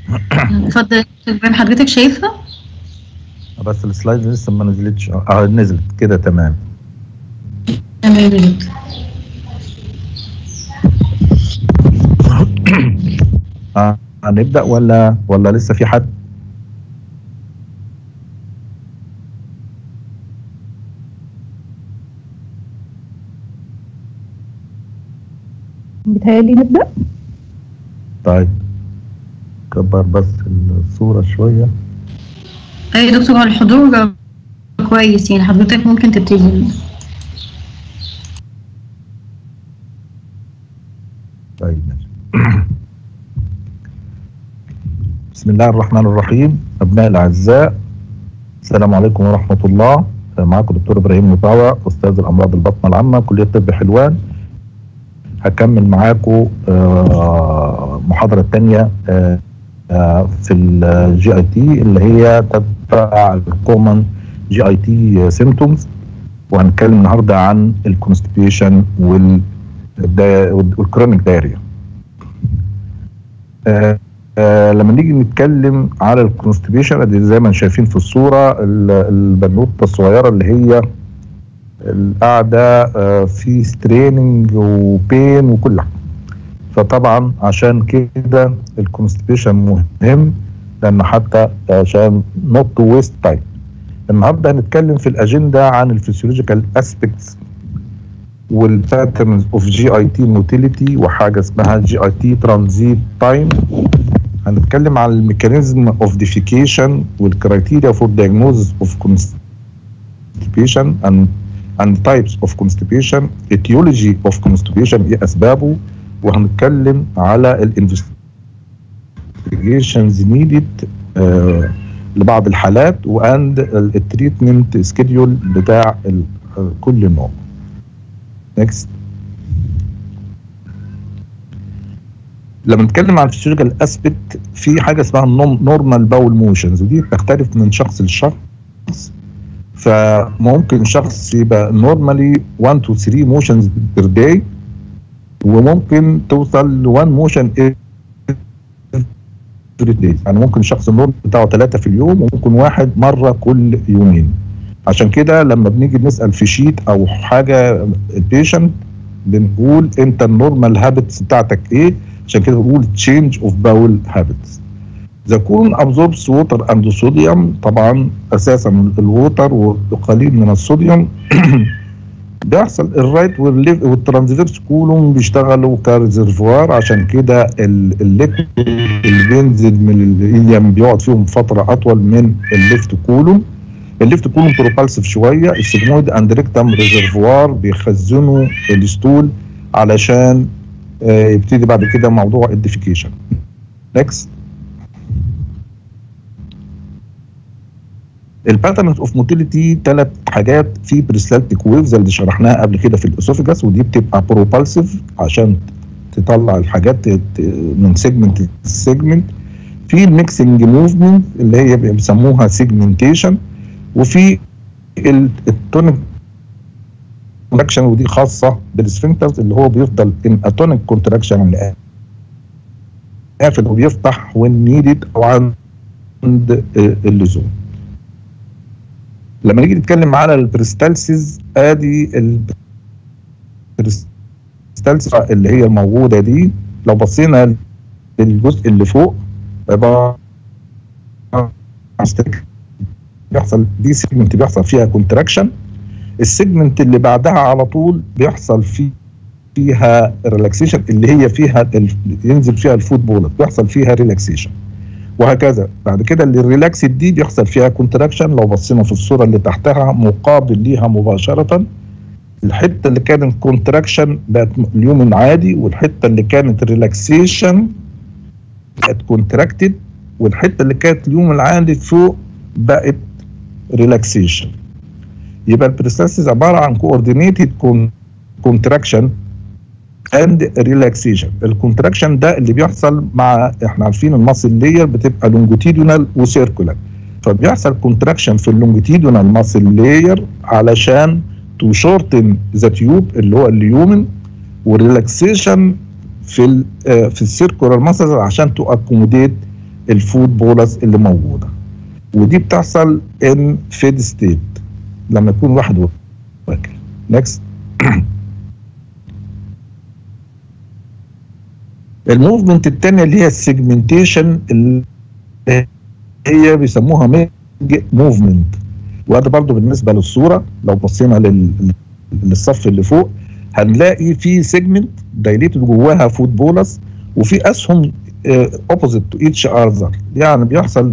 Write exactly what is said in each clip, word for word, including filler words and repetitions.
اتفضل ابراهيم، حضرتك شايفها؟ بس السلايد لسه ما نزلتش. اه نزلت كده تمام. تمام يا دكتور. آه هنبدأ ولا ولا لسه في حد؟ بيتهيألي نبدأ. طيب كبر بس الصورة شوية. اي يا دكتور، الحضور كويس، يعني حضرتك ممكن تبتدي. طيب ماشي. بسم الله الرحمن الرحيم. أبناء الأعزاء، السلام عليكم ورحمة الله. معكم دكتور إبراهيم مطاوع، أستاذ الأمراض البطنة العامة، كلية طب حلوان. هكمل معاكم محاضرة تانية في الجي اي تي اللي هي تبع الكومن جي اي تي سيمتومز، وهنتكلم النهارده عن الكونستيبيشن والكرونيك دايريا. آه آه لما نيجي نتكلم على الكونستيبيشن زي ما شايفين في الصوره، البنوته الصغيره اللي هي القاعده آه في ستريننج وبين وكل حاجه. فطبعا عشان كده الكونستيبيشن مهم، لان حتى عشان نوت تو ويست تايم. النهارده هنتكلم في الاجنده عن الفسيولوجيكال اسبيكتس والباترنز اوف جي اي تي موتيليتي، وحاجه اسمها جي اي تي ترانزيت تايم. هنتكلم عن الميكانيزم اوف ديفيكيشن والكرايتيريا فور دايجنوزس اوف كونستيبيشن اند اند تايبس اوف كونستيبيشن، ايتيولوجي اوف كونستيبيشن، ايه اسبابه، وهنتكلم على الانفستيجيشنز نيدد لبعض الحالات واند التريتمنت سكيدول بتاع كل نوع. نيكست. لما نتكلم عن الفسيولوجيكال اسبيكت، في حاجه اسمها نورمال باول موشنز، ودي بتختلف من شخص لشخص. فممكن شخص يبقى نورمالي واحد تو ثلاثة موشنز بير داي، وممكن توصل ل واحد موشن يعني ممكن شخص النورمال بتاعه ثلاثة في اليوم، وممكن واحد مره كل يومين. عشان كده لما بنيجي نسال في شيت او حاجه البيشنت بنقول انت النورمال هابتس بتاعتك ايه، عشان كده بنقول تشينج اوف باول هابتس. ذا كون ابزوربس ووتر اند صوديوم، طبعا اساسا الووتر وقليل من الصوديوم بيحصل الرايت والليفت والترانسفيرس كولوم بيشتغلوا كريزرفوار. عشان كده الليكويد اللي بينزل من الإليم بيقعد فيهم فتره اطول من الليفت كولوم. الليفت كولوم بروبالسيف شويه، السيجمويد اند ريكتم ريزرفوار بيخزنوا الستول علشان آه يبتدي بعد كده موضوع الديفيكيشن. نكست. الباترنز اوف موتيليتي ثلاث حاجات. في بريسلالتيك ويفز اللي شرحناها قبل كده في الاسوفيجاس، ودي بتبقى بروبالسيف عشان تطلع الحاجات من سيجمنت لسيجمنت. في الميكسنج موفمنت اللي هي بيسموها سيجمنتيشن، وفي التونيك كونتراكشن، ودي خاصه بالسفنكترز اللي هو بيفضل ان اتونيك كونتراكشن قافل وبيفتح وين نيدد او عند اللزوم. لما نيجي نتكلم على البريستالسيس، ادي البريستالسيس اللي هي الموجوده دي، لو بصينا للجزء اللي فوق بيحصل دي سيجمنت بيحصل فيها كونتراكشن. السيجمنت اللي بعدها على طول بيحصل فيه فيها ريلاكسيشن، اللي هي فيها ينزل فيها الفوت بولت بيحصل فيها ريلاكسيشن، وهكذا. بعد كده اللي الريلاكس دي بيحصل فيها كونتراكشن. لو بصينا في الصوره اللي تحتها مقابل ليها مباشره، الحته اللي كانت كونتراكشن بقت اليوم العادي، والحته اللي كانت ريلاكسيشن بقت كونتراكتد، والحته اللي كانت اليوم العادي فوق بقت ريلاكسيشن. يبقى البريستالسيس عباره عن كوردينيتد كونتراكشن اند ريلاكسيشن. الكونتراكشن ده اللي بيحصل مع، احنا عارفين الماسل لاير بتبقى لونجيتيدونال وسيركولار، فبيحصل كونتراكشن في اللونجيتيدونال ماسل لاير علشان تو شورتن ذا تيوب اللي هو اليومن، والريلاكسيشن في ال في السيركولار ماسل عشان تو اكوموديت الفود بولس اللي موجوده. ودي بتحصل ان فيد ستيت لما يكون واحد واكل. نكست. الموفمنت الثانيه اللي هي السيجمنتيشن اللي هي بيسموها ميج موفمنت، وهذا برضو بالنسبه للصوره لو بصينا لل... للصف اللي فوق هنلاقي في سيجمنت دايليتد جواها فود بولس، وفي اسهم اوبوزيت تو ايتش اذر، يعني بيحصل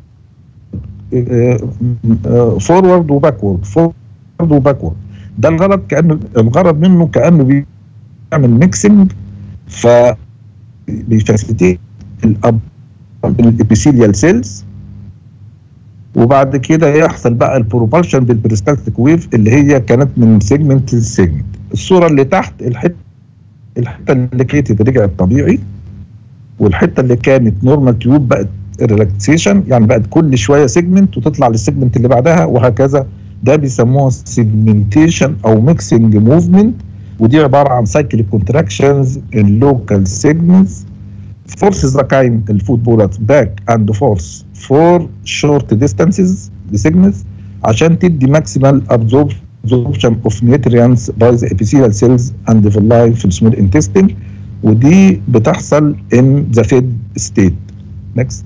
فورورد وباكورد فورورد وباكورد. ده الغرض، كانه الغرض منه كانه بيعمل ميكسنج، ف بيفاسيليتيت الابيثيليال سيلز، وبعد كده يحصل بقى البروبالشن بالبريستالتيك ويف اللي هي كانت من سيجمنت لسيجمنت. الصوره اللي تحت الحته الحته اللي كانت رجعت طبيعي، والحته اللي كانت نورمال تيوب بقت ريلاكسيشن، يعني بقت كل شويه سيجمنت وتطلع للسيجمنت اللي بعدها وهكذا. ده بيسموها سيجمنتيشن او ميكسنج موفمنت، ودي عباره عن سايكل كونتراكشنز ان لوكال سيجمنتس forces the kind الفود بولت back and forth for short distances segments عشان تدي maximal absorption of nutrients by the epithelial cells and the villi في السمول intestine، ودي بتحصل in the fed state. next.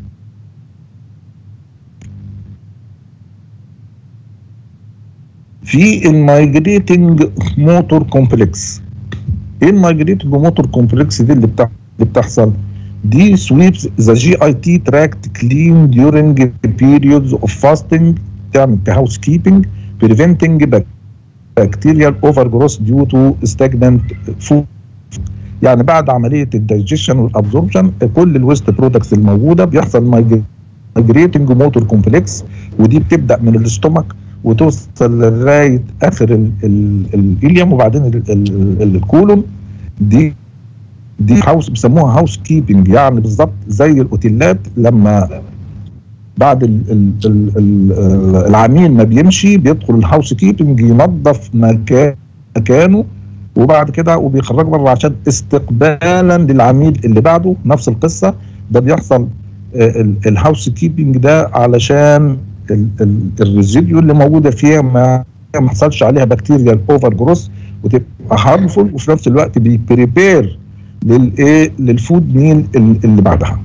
في المايجريتنج موتور كومبلكس. ايه المايجريتنج موتور كومبلكس دي اللي بتحصل؟ اللي بتحصل دي sweeps the جي آي تي tract clean during periods of fasting، تعمل كهاوس كيبنج preventing bacterial overgrowth due to stagnant food. يعني بعد عمليه الدايجيشن والابزوربشن كل الويست برودكتس الموجوده بيحصل مايجريتنج موتور كومبلكس، ودي بتبدا من الاستومك وتوصل لغايه اخر الإليوم وبعدين الكولون. دي دي هاوس بيسموها هاوس كيبنج، يعني بالظبط زي الاوتيلات لما بعد ال ال ال ال العميل ما بيمشي بيدخل الهاوس كيبنج ينظف مكان مكانه وبعد كده وبيخرج بره عشان استقبالا للعميل اللي بعده. نفس القصه ده بيحصل الهاوس كيبنج ده علشان الريزيديو اللي موجوده فيها ما ما يحصلش عليها بكتيريا اوفر جروث وتبقى هارمفول، وفي نفس الوقت بيبريبير للايه للفود ميل اللي بعدها.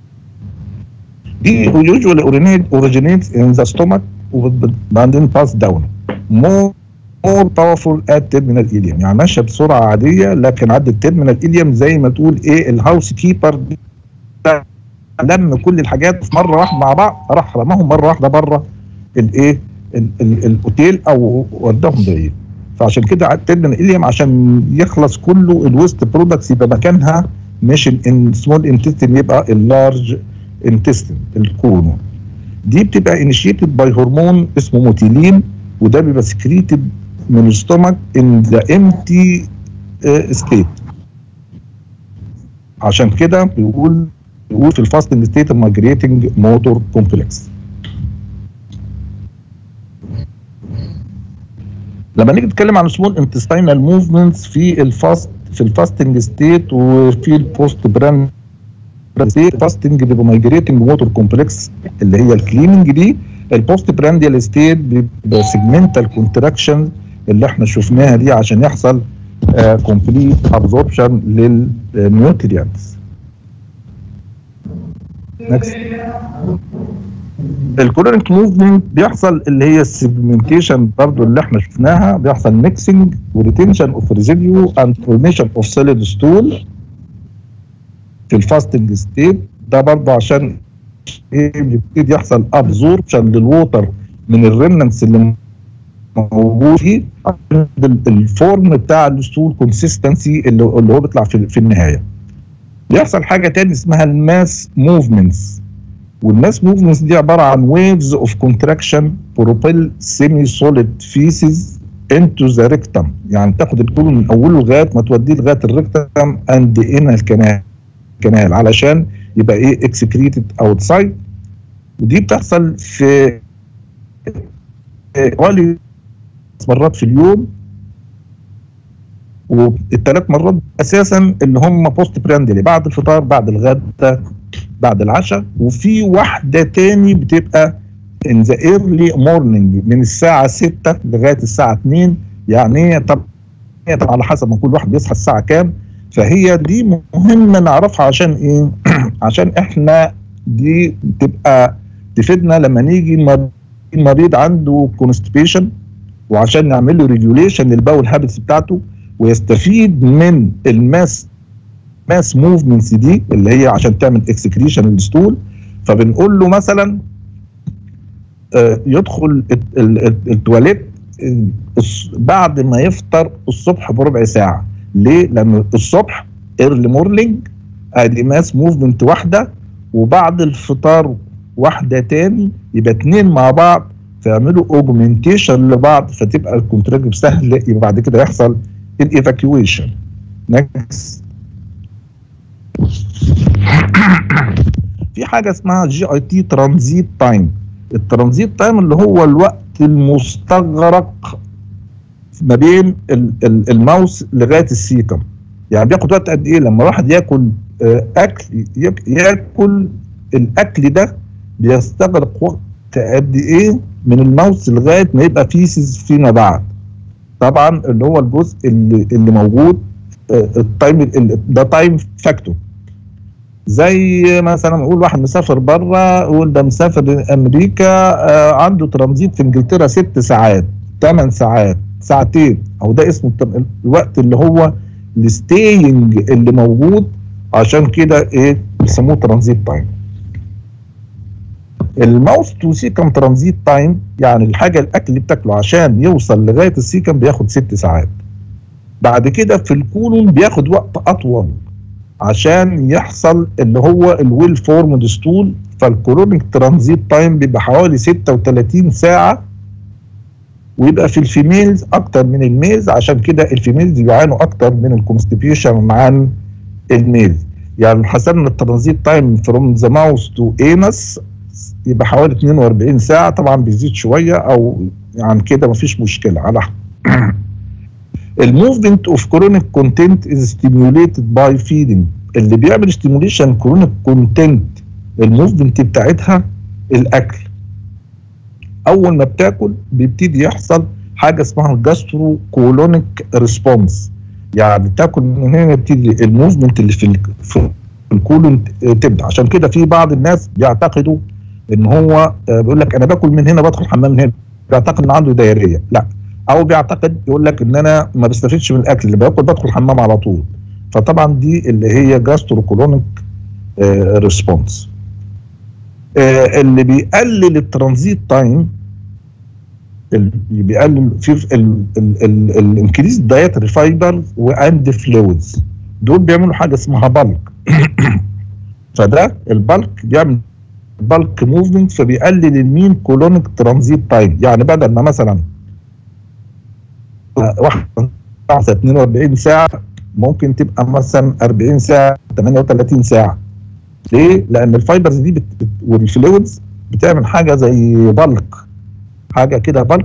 دي usually originates in the stomach وبعدين باس داون more more powerful at terminal ileum، يعني ماشيه بسرعه عاديه لكن عدت التيرمينال ileum زي ما تقول ايه الهاوس كيبر لم كل الحاجات في مره واحده مع بعض، راح رماهم مره واحده بره الايه الاوتيل او وداهم بعيد. فعشان كده على التيرمينال ileum عشان يخلص كله الويست برودكتس يبقى مكانها مش ان سمول انتستين يبقى اللارج انتستين الكولون. دي بتبقى انيشيتد باي هرمون اسمه موتيلين، وده بيبقى سكريتد من الستومك ان ذا امتي ستيت. عشان كده بيقول بيقول في الفاستنج ستيت المايجريتنج موتور كومبلكس. لما نيجي نتكلم عن سمول انتستينال موفمنتس في الفاست في الفاستنج ستيت وفي البوست براند فاستنج بيبقى مايجريتنج موتور كومبلكس اللي هي الكليننج دي. البوست برانديال ستيت بيبقى سيجمنتال كونتراكشن اللي احنا شفناها دي عشان يحصل كومبليت ابزوربشن للنيوتريانتس. نكست. الكولونيك موفمنت بيحصل اللي هي السيجمنتيشن برضو اللي احنا شفناها، بيحصل ميكسنج وريتنشن اوف ريزيديو اند فورميشن اوف سوليد ستول في الفاستنج ستيت. ده برضه عشان ايه بيبتدي يحصل ابزوربشن للووتر من الريمننتس اللي موجود فيه الفورم بتاع الستول كونسيستنسي اللي, اللي هو بيطلع في, في النهايه. بيحصل حاجه تاني اسمها الماس موفمنتس، والماس موفمنتس دي عباره عن ويفز اوف كونتراكشن بروبيل سيمي سوليد فيسز انتو ذا ريكتم، يعني تاخد الكولون من اوله لغايه ما توديه لغايه الريكتم اند ان الكنال كنال علشان يبقى ايه اكسكريتد اوتسايد. ودي بتحصل في حوالي مرات في اليوم، والثلاث مرات اساسا اللي هم بوست براندلي بعد الفطار بعد الغداء بعد العشاء، وفي واحده تاني بتبقى in the early morning من الساعه ستة لغايه الساعه اتنين. يعني طب طبعا على حسب ما كل واحد بيصحى الساعه كام. فهي دي مهمه نعرفها عشان ايه؟ عشان احنا دي تبقى تفيدنا لما نيجي المريض عنده كونستيبيشن، وعشان نعمل له ريجوليشن للباول هابتس بتاعته ويستفيد من الماس ماس موفمنتس دي اللي هي عشان تعمل اكسكريشن للستول. فبنقول له مثلا آه يدخل التواليت بعد ما يفطر الصبح بربع ساعه. ليه؟ لان الصبح ايرلي مورنينج ادي ماس موفمنت واحده، وبعد الفطار واحده تاني، يبقى اتنين مع بعض فيعملوا اوجمنتيشن لبعض، فتبقى الكونتراكتيف سهل. يبقى بعد كده يحصل الايفاكيويشن. نكست. في حاجه اسمها جي اي تي ترانزيت تايم. الترانزيت تايم اللي هو الوقت المستغرق ما بين الماوس لغايه السيكم. يعني بياخد وقت قد ايه لما واحد ياكل اكل ياكل الاكل ده بيستغرق وقت قد ايه من الماوس لغايه ما يبقى فيسز فيما بعد. طبعا اللي هو الجزء اللي, اللي موجود التايم ده تايم فاكتور. زي مثلا نقول واحد مسافر بره، يقول ده مسافر امريكا عنده ترانزيت في انجلترا ست ساعات، ثمان ساعات، ساعتين، او ده اسمه الوقت اللي هو الستينج اللي موجود. عشان كده ايه بيسموه ترانزيت تايم. الماوس تو سيكم ترانزيت تايم يعني الحاجه الاكل اللي بتاكله عشان يوصل لغايه السيكم بياخد ست ساعات. بعد كده في الكولون بياخد وقت اطول عشان يحصل اللي هو الويل فورمد ستول. فالكولونيك ترانزيت تايم بيبقى حوالي ستة وثلاثين ساعه، ويبقى في الفيميلز اكتر من الميلز. عشان كده الفيميلز بيعانوا اكتر من الكونستيبيشن عن الميلز. يعني حسبنا الترانزيت تايم فروم ذا ماوس تو انس يبقى حوالي اتنين واربعين ساعه. طبعا بيزيد شويه او عن كده مفيش مشكله. على الموفمنت اوف كرونيك كونتنت از ستيميوليتد باي فيدنج. اللي بيعمل ستيميوليشن كرونيك كونتنت الموفمنت بتاعتها الاكل. اول ما بتاكل بيبتدي يحصل حاجه اسمها جاسترو كولونيك ريسبونس. يعني تاكل من هنا يبتدي الموفمنت اللي في في الكولون تبدا. عشان كده في بعض الناس بيعتقدوا ان هو بيقول لك انا باكل من هنا بدخل حمام من هنا، بيعتقد ان عنده دايريه. لا، او بيعتقد يقول لك ان انا ما بستفيدش من الاكل اللي باكل بدخل حمام على طول. فطبعا دي اللي هي جاسترو كولونيك ريسبونس. اللي بيقلل الترانزيت تايم اللي بيقلل في الانكريز دايتري فايبر واند فلويدز. دول بيعملوا حاجه اسمها بالك. فده البالك بيعمل بالك موفمنت، فبيقلل المين كولونيك ترانزيت تايم. يعني بدل ما مثلا واحد اتنين واربعين ساعه ممكن تبقى مثلا اربعين ساعه، تمانية وتلاتين ساعه. ليه؟ لان الفايبرز دي بت... بت... والفلويدز بتعمل حاجه زي بالك، حاجه كده بالك،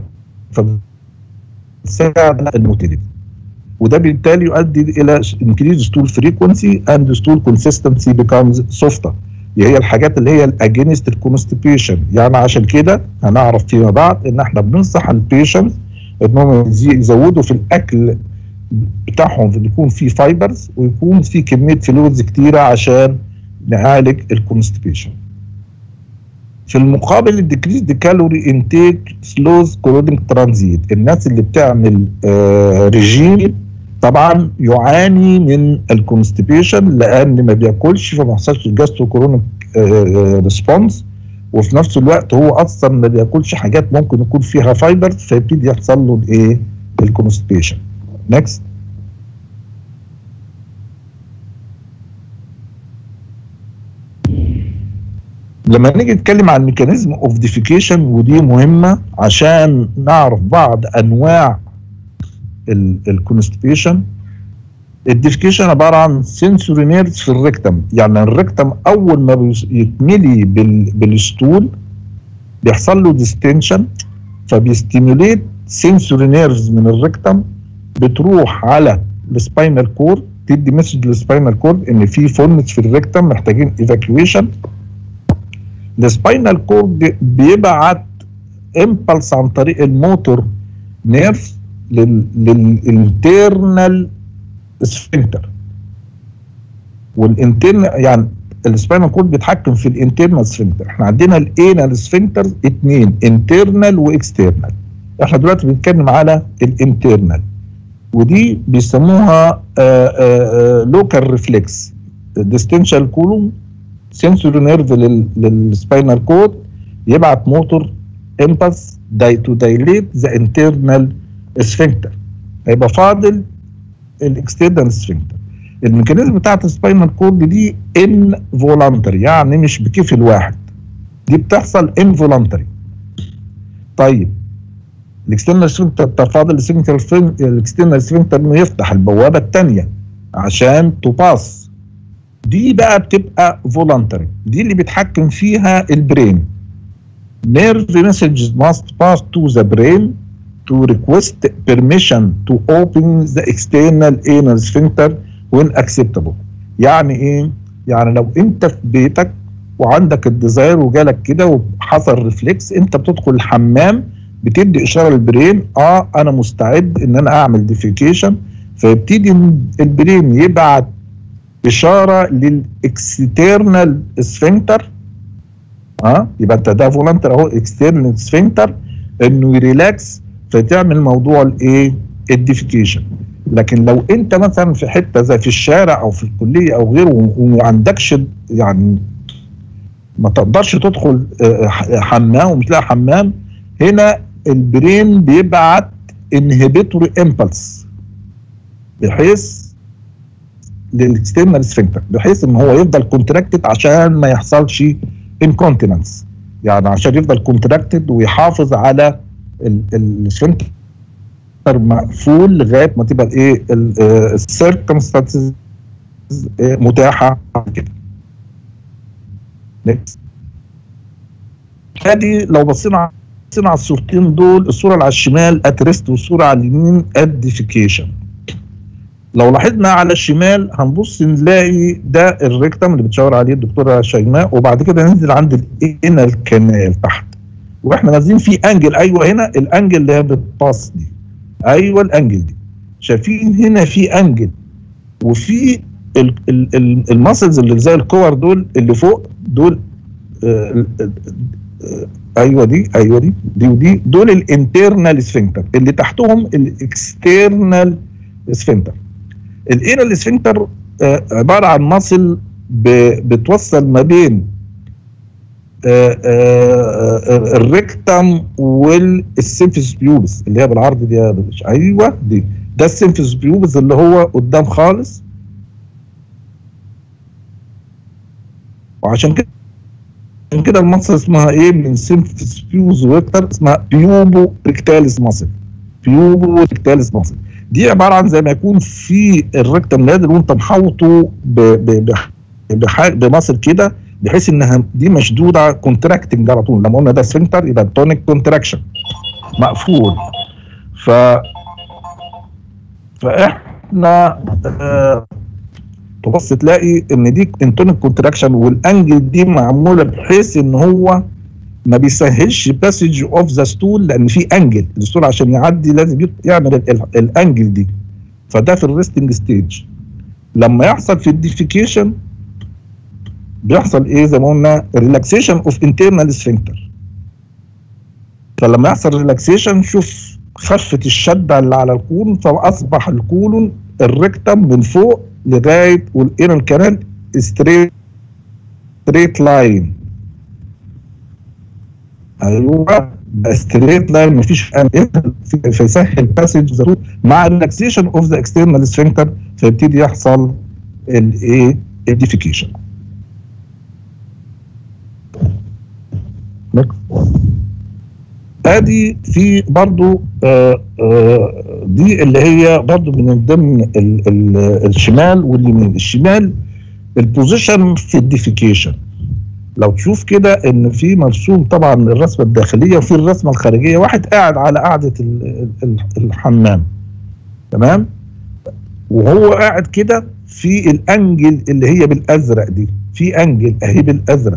فبتساعد الموتيليتي. وده بالتالي يؤدي الى increased stool frequency and stool consistency becomes softer. هي الحاجات اللي هي الاجينست الكونستيبيشن. يعني عشان كده هنعرف فيما بعد ان احنا بننصح البيشنت انهم يزودوا في الاكل بتاعهم اللي يكون فيه فايبرز ويكون فيه كميه فلويدز كتيره عشان نعالج الكونستيبيشن. في المقابل الديكريز دي كالوري انتيك سلوز كولونيك ترانزيت. الناس اللي بتعمل آه ريجيم طبعا يعاني من الكونستيبيشن لان ما بياكلش، فما يحصلش الجاسترو كولونيك آه ريسبونس، وفي نفس الوقت هو اصلا ما بياكلش حاجات ممكن يكون فيها فايبر، فيبتدي يحصل له الايه؟ الكونستيبيشن. نكست. لما نيجي نتكلم عن ميكانيزم اوف ديفيكيشن، ودي مهمه عشان نعرف بعض انواع الكونستيبيشن. الديفيكيشن عباره عن سنسوري نيرفز في الريكتم. يعني الريكتم اول ما يتملي بالستول بيحصل له ديستنشن، فبيستيموليت سنسوري نيرفز من الريكتم بتروح على السباينال كورد تدي مسج للسباينال كورد ان في فولنس في الريكتم محتاجين ايفاكيويشن. السباينال كورد بيبعت امبلس عن طريق الموتور نيرف للانترنال سفنكتر، والانترنال يعني السباينال كورد بيتحكم في الانترنال سفنكتر. احنا عندنا الانال سفنكتر اتنين، انترنال واكسترنال. احنا دلوقتي بنتكلم على الانترنال، ودي بيسموها لوكال ريفلكس ديستنشال كولوم سنسوري نيرف للسباينال كورد، يبعت موتور امبلس داي تو دايليت ذا انترنال سفنكتر. هيبقى فاضل الاكسترنال سفنكتر. الميكانيزم بتاعت السباينال كورد دي ان فولانتري، يعني مش بكيف الواحد، دي بتحصل ان فولانتري. طيب الاكسترنال سفنكتر تفاضل الاكسترنال سفنكتر انه يفتح البوابه الثانيه عشان تباص، دي بقى بتبقى فولانتري، دي اللي بيتحكم فيها البرين. nerve messages must pass to the brain to request permission to open the external anal sphincter when acceptable. يعني ايه؟ يعني لو انت في بيتك وعندك الديزاير وجالك كده وحصل ريفلكس، انت بتدخل الحمام بتدي اشاره للبرين اه انا مستعد ان انا اعمل ديفيكيشن، فيبتدي البرين يبعت اشاره للاكسترنال سفنكتر. اه يبقى انت ده فولنتر اهو اكسترنال سفنكتر انه يريلاكس فتعمل موضوع الايه؟ الديفيكيشن. لكن لو انت مثلا في حته زي في الشارع او في الكليه او غيره وما عندكش يعني ما تقدرش تدخل حمام ومش لاقي حمام، هنا البرين بيبعت انهبيتوري امبلس بحيث للاكسترنال سفنكتر، بحيث ان هو يفضل كونتراكتد عشان ما يحصلش انكونتيننس، يعني عشان يفضل كونتراكتد ويحافظ على السفنكتر مقفول لغايه ما تبقى الايه السيركمستانسز متاحه كده. نكست. ادي لو بصينا بصينا على الصورتين دول، الصوره اللي على الشمال اتريست والصوره على اليمين اديفيكيشن. لو لاحظنا على الشمال هنبص نلاقي ده الريكتم اللي بتشاور عليه الدكتوره شيماء، وبعد كده ننزل عند الانال كانال تحت، واحنا نازلين في انجل. ايوه هنا الانجل اللي هي بتباص دي، ايوه الانجل دي شايفين هنا في انجل، وفي الماسلز اللي زي الكور دول اللي فوق دول آه آه آه ايوه دي ايوه دي دي ودي دول الانترنال سفنكتر، اللي تحتهم الاكسترنال سفنكتر. الانال سفنكتر آه عباره عن ماسل بتوصل ما بين آه آه الريكتم والسيمفيس بيوبس اللي هي بالعرض دي. ايوه دي ده السيمفيس بيوبس اللي هو قدام خالص، وعشان كده كده المصل اسمها ايه من سيمفيس بيوز ويكتر، اسمها بيوبو ريكتاليس ماسل. بيوبو ريكتاليس ماسل دي عباره عن زي ما يكون في الريكتم نازل وانت محوطه بماسل كده، بحيث انها دي مشدوده كونتراكتنج على طول. لما قلنا ده سفنكتر يبقى تونيك كونتراكشن مقفول. ف فاحنا آه تبص تلاقي ان دي انتونيك كونتراكشن، والانجل دي معموله بحيث ان هو ما بيسهلش باسج اوف ذا ستول، لان في انجل الستول عشان يعدي لازم يعمل الانجل دي. فده في الريستنج ستيج. لما يحصل في الديفيكيشن بيحصل ايه؟ زي ما قلنا ريلاكسيشن اوف انترنال سفنكتر. فلما يحصل ريلاكسيشن شوف خفت الشده اللي على الكولون، فاصبح الكولون الريكتم من فوق لغايه والانال كانال ستريت ستريت لاين. ايوه ستريت لاين مفيش فيسهل باسج مع ريلاكسيشن اوف ذا اكسترنال سفنكتر، فيبتدي يحصل الايه؟ الديفيكيشن. ادي في برضو آآ آآ دي اللي هي برضو من ضمن ال ال الشمال واليمين. الشمال البوزيشن في الديفيكيشن، لو تشوف كده ان في مرسوم طبعا الرسمه الداخليه وفي الرسمه الخارجيه، واحد قاعد على قاعده الحمام تمام، وهو قاعد كده في الانجل اللي هي بالازرق دي، في انجل اهي بالازرق،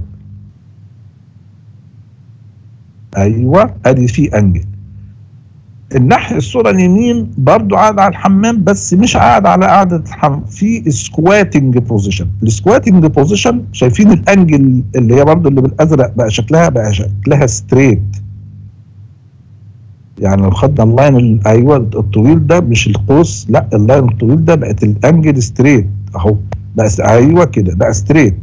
ايوه ادي في انجل. الناحيه الصوره اليمين برضو قاعد على الحمام، بس مش قاعد على قاعده الحمام، في سكواتنج بوزيشن. السكواتنج بوزيشن شايفين الانجل اللي هي برضو اللي بالازرق بقى شكلها بقى شكلها ستريت، يعني لو خدنا اللاين ايوه الطويل ده مش القوس، لا اللاين الطويل ده بقت الانجل ستريت اهو، بقى ايوه كده بقى ستريت.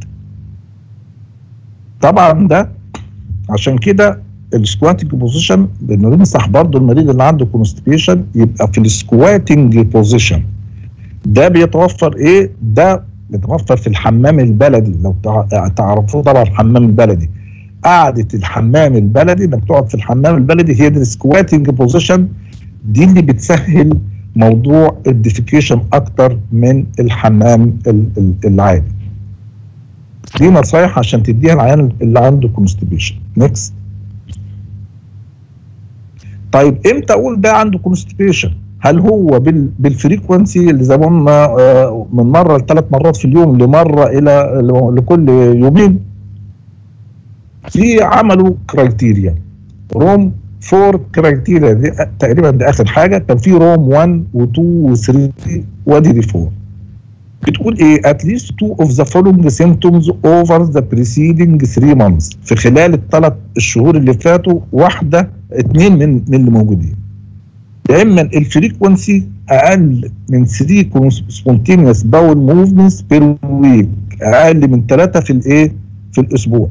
طبعا ده عشان كده السكواتنج بوزيشن بننصح برضه المريض اللي عنده كونستيبيشن يبقى في السكواتنج بوزيشن. ده بيتوفر ايه؟ ده بيتوفر في الحمام البلدي، لو تعرفوه طبعا الحمام البلدي، قعده الحمام البلدي انك تقعد في الحمام البلدي هي دي السكواتنج بوزيشن، دي اللي بتسهل موضوع الديفيكيشن اكتر من الحمام العادي. دي نصايح عشان تديها العيان اللي عنده كونستيبيشن. نيكست. طيب امتى اقول ده عنده كونستيبيشن؟ هل هو بالفريكونسي اللي زي ما قلنا من مره لثلاث مرات في اليوم لمره الى لكل يومين؟ في عملوا كرايتيريا روم فور كرايتيريا، دي تقريبا ده اخر حاجه، كان في روم واحد و2 و3 وادي دي أربعة. بتقول ايه؟ at least two of the following symptoms over the preceding three months، في خلال الثلاث الشهور اللي فاتوا واحده اثنين من من اللي موجودين. يا اما الفريكونسي اقل من ثلاثة سبونتينيوس باول موفمنتس بير ويك، اقل من ثلاثه في الايه؟ في الاسبوع.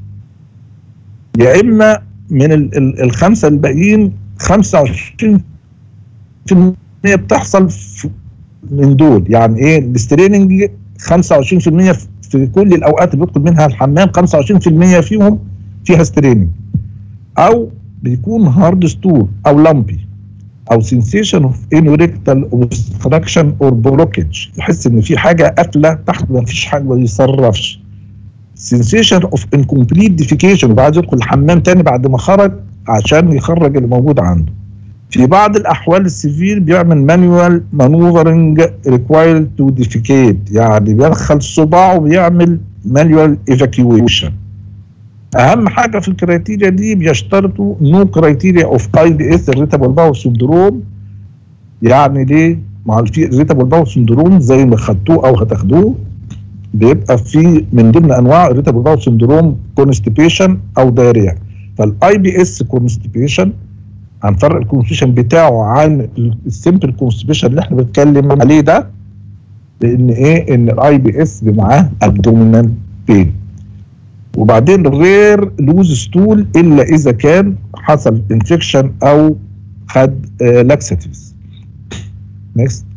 يا اما من ال ال الخمسه الباقيين خمسة وعشرين بالمية بتحصل من دول، يعني ايه؟ الستريننج خمسة وعشرين بالمية في كل الاوقات اللي بيدخل منها الحمام، خمسة وعشرين بالمية فيهم فيها ستريننج، او بيكون هارد ستول او لامبي، او sensation of anorectal obstruction or blockage، يحس ان في حاجه قافله تحت ما فيش حاجه ما يصرفش. sensation of incomplete defecation، وبعد يدخل الحمام تاني بعد ما خرج عشان يخرج اللي موجود عنده. في بعض الاحوال السيفير بيعمل مانوال مانوفرنج ريكوايرد تو ديفيكيت، يعني بيدخل صباعه وبيعمل مانوال ايفاكيويشن. اهم حاجه في الكرايتيريا دي بيشترطوا نو كرايتيريا اوف اي بي اس الريتابل باول سندروم. يعني ليه؟ مع في الريتابل باول سندروم زي ما خدتوه او هتاخدوه بيبقى في من ضمن انواع الريتابل باول سندروم كونستيبيشن او دايريا. فالاي بي اس كونستيبيشن هنفرق الكونستيبيشن بتاعه عن السيمبل كونستيبيشن اللي احنا بنتكلم عليه ده، لان ايه؟ ان الاي بي اس معاه ابدومينال بين. وبعدين غير لوز ستول الا اذا كان حصل انفكشن او خد لاكساتيفز. نيكست.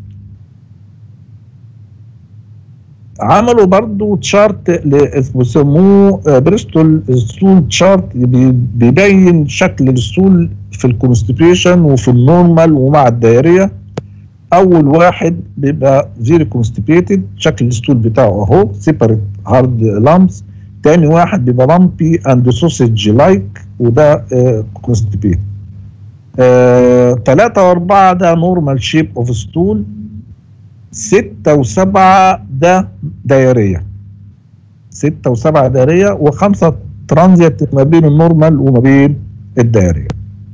عملوا برضو تشارت بيسموه بريستول ستول تشارت، بيبين شكل الستول في الكونستيبيشن وفي النورمال ومع الدايريه. اول واحد بيبقى فيري كونستيبيتد، شكل الستول بتاعه اهو سيبريت هارد لامبس. تاني واحد بيبقى لامبي اند سوسج لايك، وده كونستيبيت. ثلاثة وأربعة ده نورمال شيب اوف ستول. ستة وسبعة ده دايرية. ستة وسبعة دايرية، وخمسة ترانزيت ما بين النورمال وما بين الدايرية.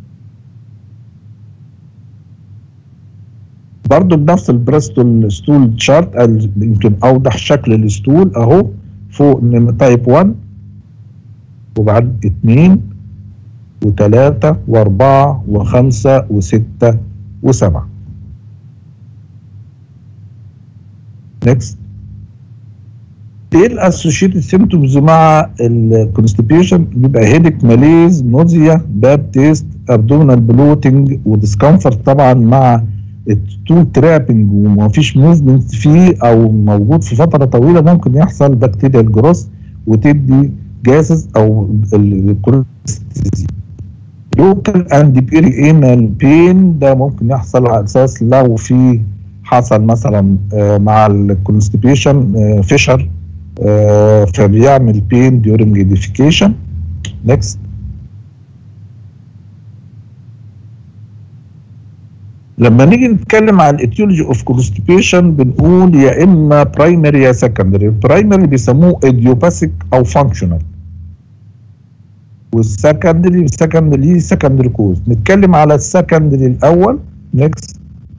برضو بنفس البريستول ستول تشارت، يمكن اوضح شكل الستول اهو، فوق تايب واحد وبعد اثنين وثلاثة واربعة وخمسة وستة وسبعة. نيكست. ايه الاسوشيتد سيمتومز مع الكونستيبيشن؟ بيبقى هيدك، ماليز، نوزيا، باد تيست، ابدومينال بلوتنج، وديسكمفورت طبعا مع التول ترابنج وما فيش موفمنت فيه او موجود في فتره طويله، ممكن يحصل بكتيريال جروس وتدي جاسز او الكوليستيزي. لوكال اند بيري انال بين، ده ممكن يحصل على اساس لو في حصل مثلا مع الكونستيبيشن فيشر فبيعمل بين ديورنج ديفيكيشن. نيكست. لما نيجي نتكلم عن الايتيولوجي اوف كونستيبيشن بنقول يا اما برايمري يا سكندري. البرايمري بيسموه ايديوباثيك او فانكشنال، والسكندري سكندري سكندري كوز. نتكلم على السكندري الاول. نيكست.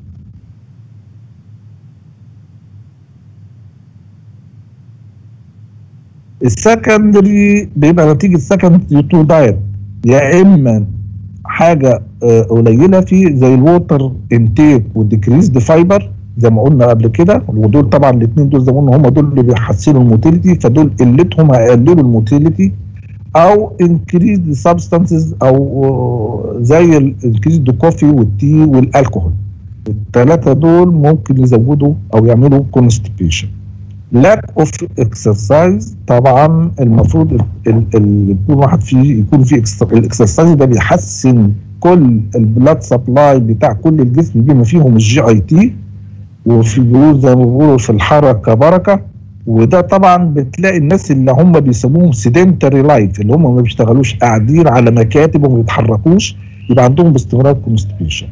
السكندري بيبقى نتيجه سكندري تو دايت، يا اما حاجه قليله فيه زي الووتر انتيك والديكريزد فايبر زي ما قلنا قبل كده، ودول طبعا الاثنين دول زي ما قلنا هم دول اللي بيحسنوا الموتيليتي، فدول قلتهم هيقللوا الموتيليتي، او انكريزد سبستانسز او زي الانكريزد كوفي والتي والالكوهول. الثلاثه دول ممكن يزودوا او يعملوا كونستيبيشن. لاك اوف اكسرسايز، طبعا المفروض اللي يكون واحد فيه يكون فيه الاكسرسايز ده بيحسن كل البلاد سبلاي بتاع كل الجسم بما فيهم الجي اي تي، وفي بيقولوا زي ما بيقولوا في الحركه بركه. وده طبعا بتلاقي الناس اللي هم بيسموهم سيدنتري لايف، اللي هم ما بيشتغلوش قاعدين على مكاتب وما بيتحركوش، يبقى عندهم باستمرار كونستيبيشن.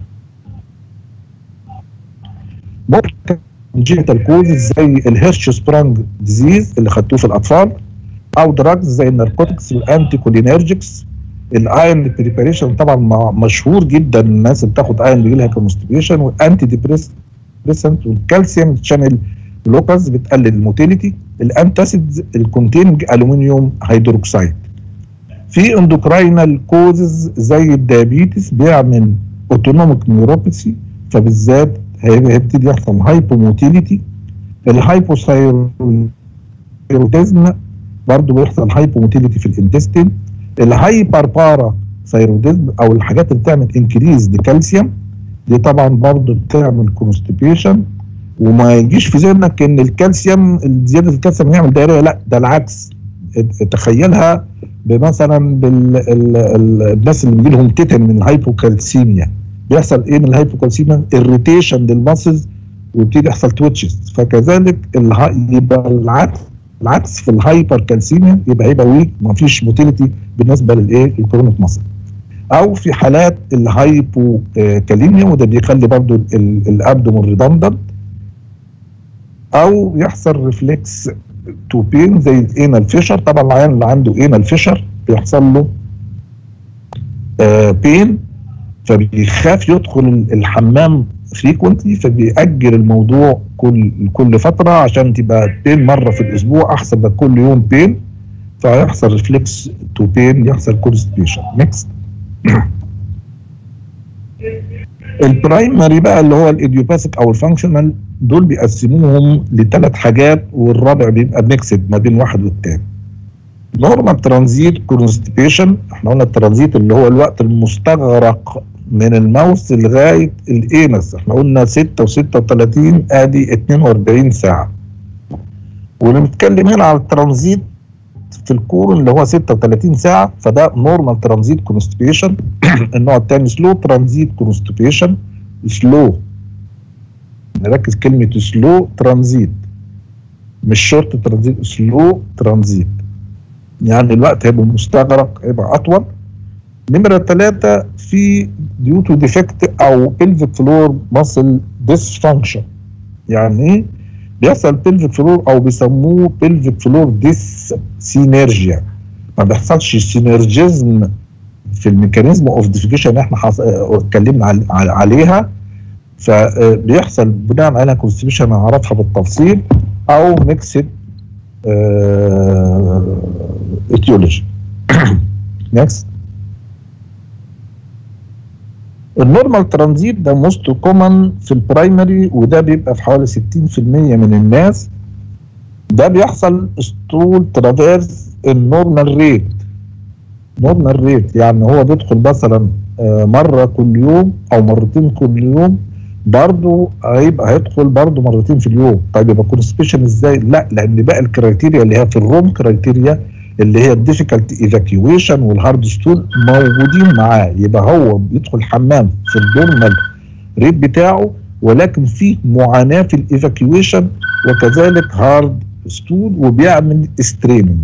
ممكن جينيتال كوزز زي الهيرش سبرانج ديزيز اللي خدتوه في الاطفال، او دراجز زي الناركوتكس والانتي كولينرجيكس. الايرن بريباريشن طبعا مشهور جدا، الناس اللي بتاخد ايرن بيجي لها كونستيبيشن، والانتي ديبريسنت والكالسيوم شانل بلوكرز بتقلل الموتيليتي. الانتاسيدز الكونتينج الومنيوم هيدروكسيد. في اندوكراينال كوزز زي الديابيتس بيعمل اوتونوميك نيوروباثي، فبالذات هيبتدي يحصل هايبوموتيليتي. الهايبوثايروديزم برضه بيحصل هايبوموتيليتي في الانتستين. الهايبر بارا ثايروديزم او الحاجات اللي بتعمل انكريز لكالسيوم دي طبعا برضه بتعمل كونستيبيشن. وما يجيش في ذهنك ان الكالسيوم زياده الكالسيوم يعمل دايريه، لا ده العكس. تخيلها مثلا بالناس اللي بيجي لهم تيتن من الهايبوكالسيميا، بيحصل ايه من الهايبوكالسيميا؟ الريتيشن للماسلز ويبتدي يحصل تويتشز. فكذلك يبقى العكس العكس في الهايبر كالسيميا، يبقى هيبقى ويك، ما فيش موتيليتي بالنسبه للايه الكرونيك ماسل. او في حالات الهايبو كاليميا، وده بيخلي برضو الابدومين ريدندنت، او يحصل ريفلكس تو بين زي الانال فيشر. طبعا العيان اللي عنده انال فيشر بيحصل له آه بين، فبيخاف يدخل الحمام فريكونتلي، فبيأجل الموضوع كل كل فتره عشان تبقى بين مره في الاسبوع احسن من كل يوم بين، فيحصل ريفلكس تو بين، يحصل كونستيبيشن. نيكست. البرايمري بقى اللي هو الايديوباثيك او الفانكشنال، دول بيقسموهم لثلاث حاجات، والرابع بيبقى ميكسد ما بين واحد والتاني. نورمال ترانزيت كونستيبيشن، احنا قلنا الترانزيت اللي هو الوقت المستغرق من الماوس لغايه الانس، احنا قلنا ستة وستة وتلاتين ادي اتنين واربعين ساعه. ونتكلم هنا على الترانزيت في الكورن اللي هو ستة وتلاتين ساعه، فده نورمال ترانزيت كونستيبيشن. النوع الثاني سلو ترانزيت كونستيبيشن. سلو، نركز كلمه سلو ترانزيت مش شورت ترانزيت، سلو ترانزيت يعني الوقت هيبقى مستغرق، هيبقى اطول. نمره ثلاثه في ديو تو ديفكت او بلفيك فلور ماسل ديسفانكشن. يعني ايه؟ بيحصل بلفيك فلور او بيسموه بلفيك فلور ديس سينرجيا، ما بيحصلش سينرجيزم في الميكانيزم اوف ديفيكيشن احنا اتكلمنا عليها، فبيحصل بناء على كونستيبيشن هنعرفها بالتفصيل، او ميكسد ايتيولوجي. نيكست. النورمال ترانزيت ده موست كومن في البرايمري، وده بيبقى في حوالي ستين في المية من الناس. ده بيحصل ستول ترافيرس النورمال ريت. نورمال ريت يعني هو بيدخل مثلا مره كل يوم او مرتين كل يوم، برضه هيبقى هيدخل برضه مرتين في اليوم. طيب يبقى كونستيبيشن ازاي؟ لا، لان بقى الكرايتيريا اللي هي في الروم كرايتيريا اللي هي الديفيكالت ايفاكيويشن والهارد ستول موجودين معاه، يبقى هو بيدخل الحمام في النورمال ريت بتاعه، ولكن في معاناه في الايفاكيويشن وكذلك هارد ستول وبيعمل ستريننج.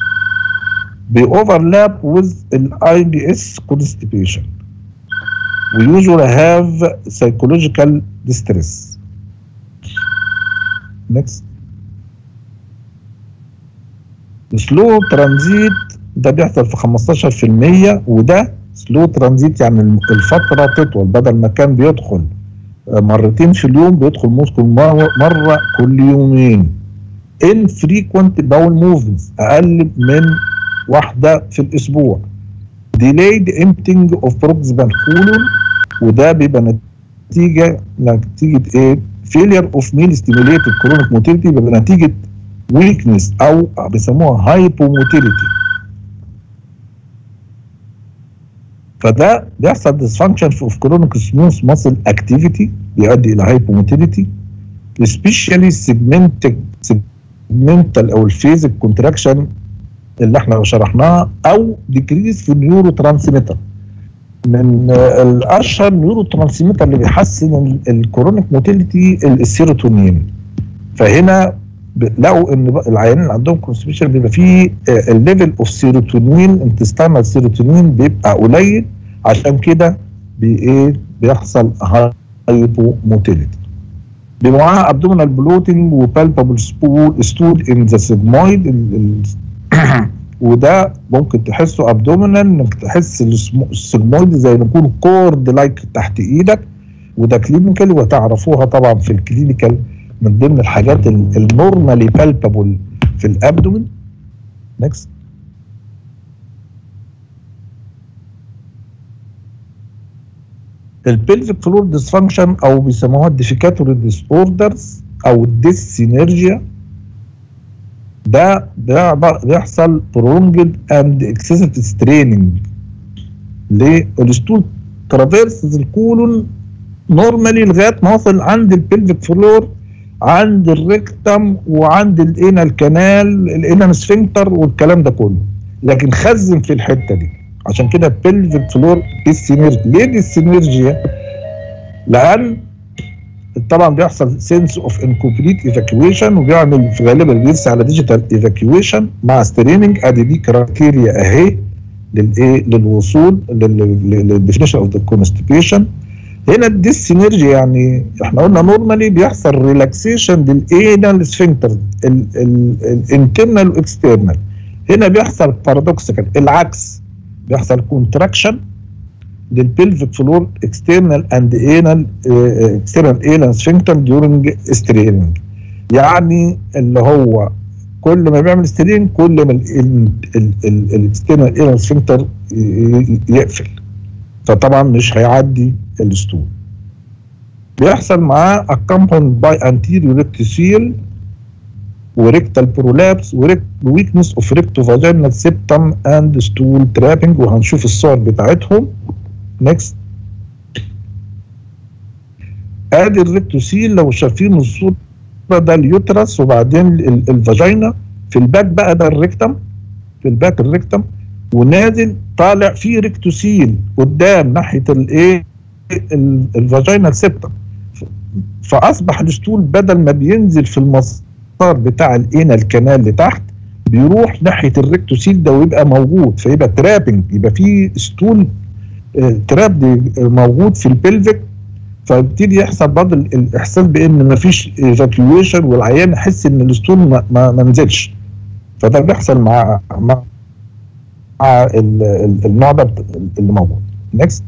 بيوفرلاب وذ الاي بي اس كونستيبيشن. we usually have psychological distress. next. slow transit ده بيحصل في خمستاشر في المية، وده سلو ترانزيت يعني الفترة تطول، بدل ما كان بيدخل مرتين في اليوم بيدخل ممكن مرة كل يومين. infrequent bowel movements أقل من واحدة في الأسبوع. delayed emptying of proximal colon وده بيبقى نتيجة نتيجة إيه؟ failure of meal stimulated chronic motility بيبقى نتيجة weakness أو بيسموها hypomotility. فده بيحصل dysfunction of chronic smooth muscle activity بيؤدي الى hypomotility especially segmental segmental او الفيزيك contraction اللي احنا شرحناها، او decrease في النيورو ترانسميتر. من الاشهر نيورو ترانسميتر اللي بيحسن الكرونيك موتيليتي السيروتونين. فهنا لقوا ان العيانين اللي عندهم كونستيبيشن بيبقى فيه الليفل اوف سيروتونين انتستينال سيروتونين بيبقى قليل، عشان كده بي ايه بيحصل هايبوموتيليتي. بيبقى معاها ابدومينال بلوتنج وبالبابل ستول ان ذا سيجمويد وده ممكن تحسه ابدومينال، انك تحس السيجمويد زي ما يكون كورد لايك تحت ايدك، وده كلينيكال وتعرفوها طبعا في الكلينيكال من ضمن الحاجات النورمالي بالبابل في الابدومين. نكست. البلفيك فلور ديسفانكشن او بيسموها الديفيكاتوري ديس اوردرز او الديسينرجيا، ده بيحصل برونجد اند اكسسيف ستريننج ليه؟ الستول ترافيرسز الكولون نورمالي لغايه ما وصل عند البلفيك فلور، عند الريكتم وعند الانال كانال الانال سفنكتر والكلام ده كله، لكن خزن في الحته دي، عشان كده بلفيك فلور ديسينرجيا. ليه ديسينرجيا؟ لان طبعا بيحصل سنس اوف انكومبليت ايفاكيويشن، وبيعمل في غالبا بيرسي على ديجيتال ايفاكيويشن مع ستريننج. ادي دي كرايتيريا اهي للايه للوصول للديفينيشن اوف ذا كونستيبيشن. هنا الديسينرجيا يعني احنا قلنا نورمالي بيحصل ريلاكسيشن للانال سفنكتر الانترنال واكسترنال، هنا بيحصل بارادوكسيكال العكس، بيحصل كونتراكشن للبلفيك فلور اكسترنال اند انال اكسترنال انال سفنكتر ديورنج ستريننج، يعني اللي هو كل ما بيعمل سترين كل ما الاكسترنال انال سفنكتر يقفل، فطبعا مش هيعدي الستول. بيحصل معاه accompanied by anterior rectal وريكتال برولابس وويكنس اوف ريكتو فاجينال سيبتم اند ستول ترابنج، وهنشوف الصور بتاعتهم. نكست. ادي الريكتوسيل لو شايفين الصوره ده اليوترس وبعدين الفاجينا، في الباك بقى ده الريكتم، في الباك الريكتم ونازل طالع فيه ريكتوسيل قدام ناحيه الايه الفاجينال سيبتم، فاصبح الستول بدل ما بينزل في المسار بتاع الانال كانال لتحت بيروح ناحيه الريكتوسيل ده ويبقى موجود، فيبقى ترابنج، يبقى فيه ستول تراب موجود في البلفيك، فبيبتدي يحصل بعض الاحساس بان مفيش ايفاكيويشن والعيان يحس ان الستول ما, ما, ما نزلش، فده بيحصل مع مع النوع ده اللي موجود. نكست.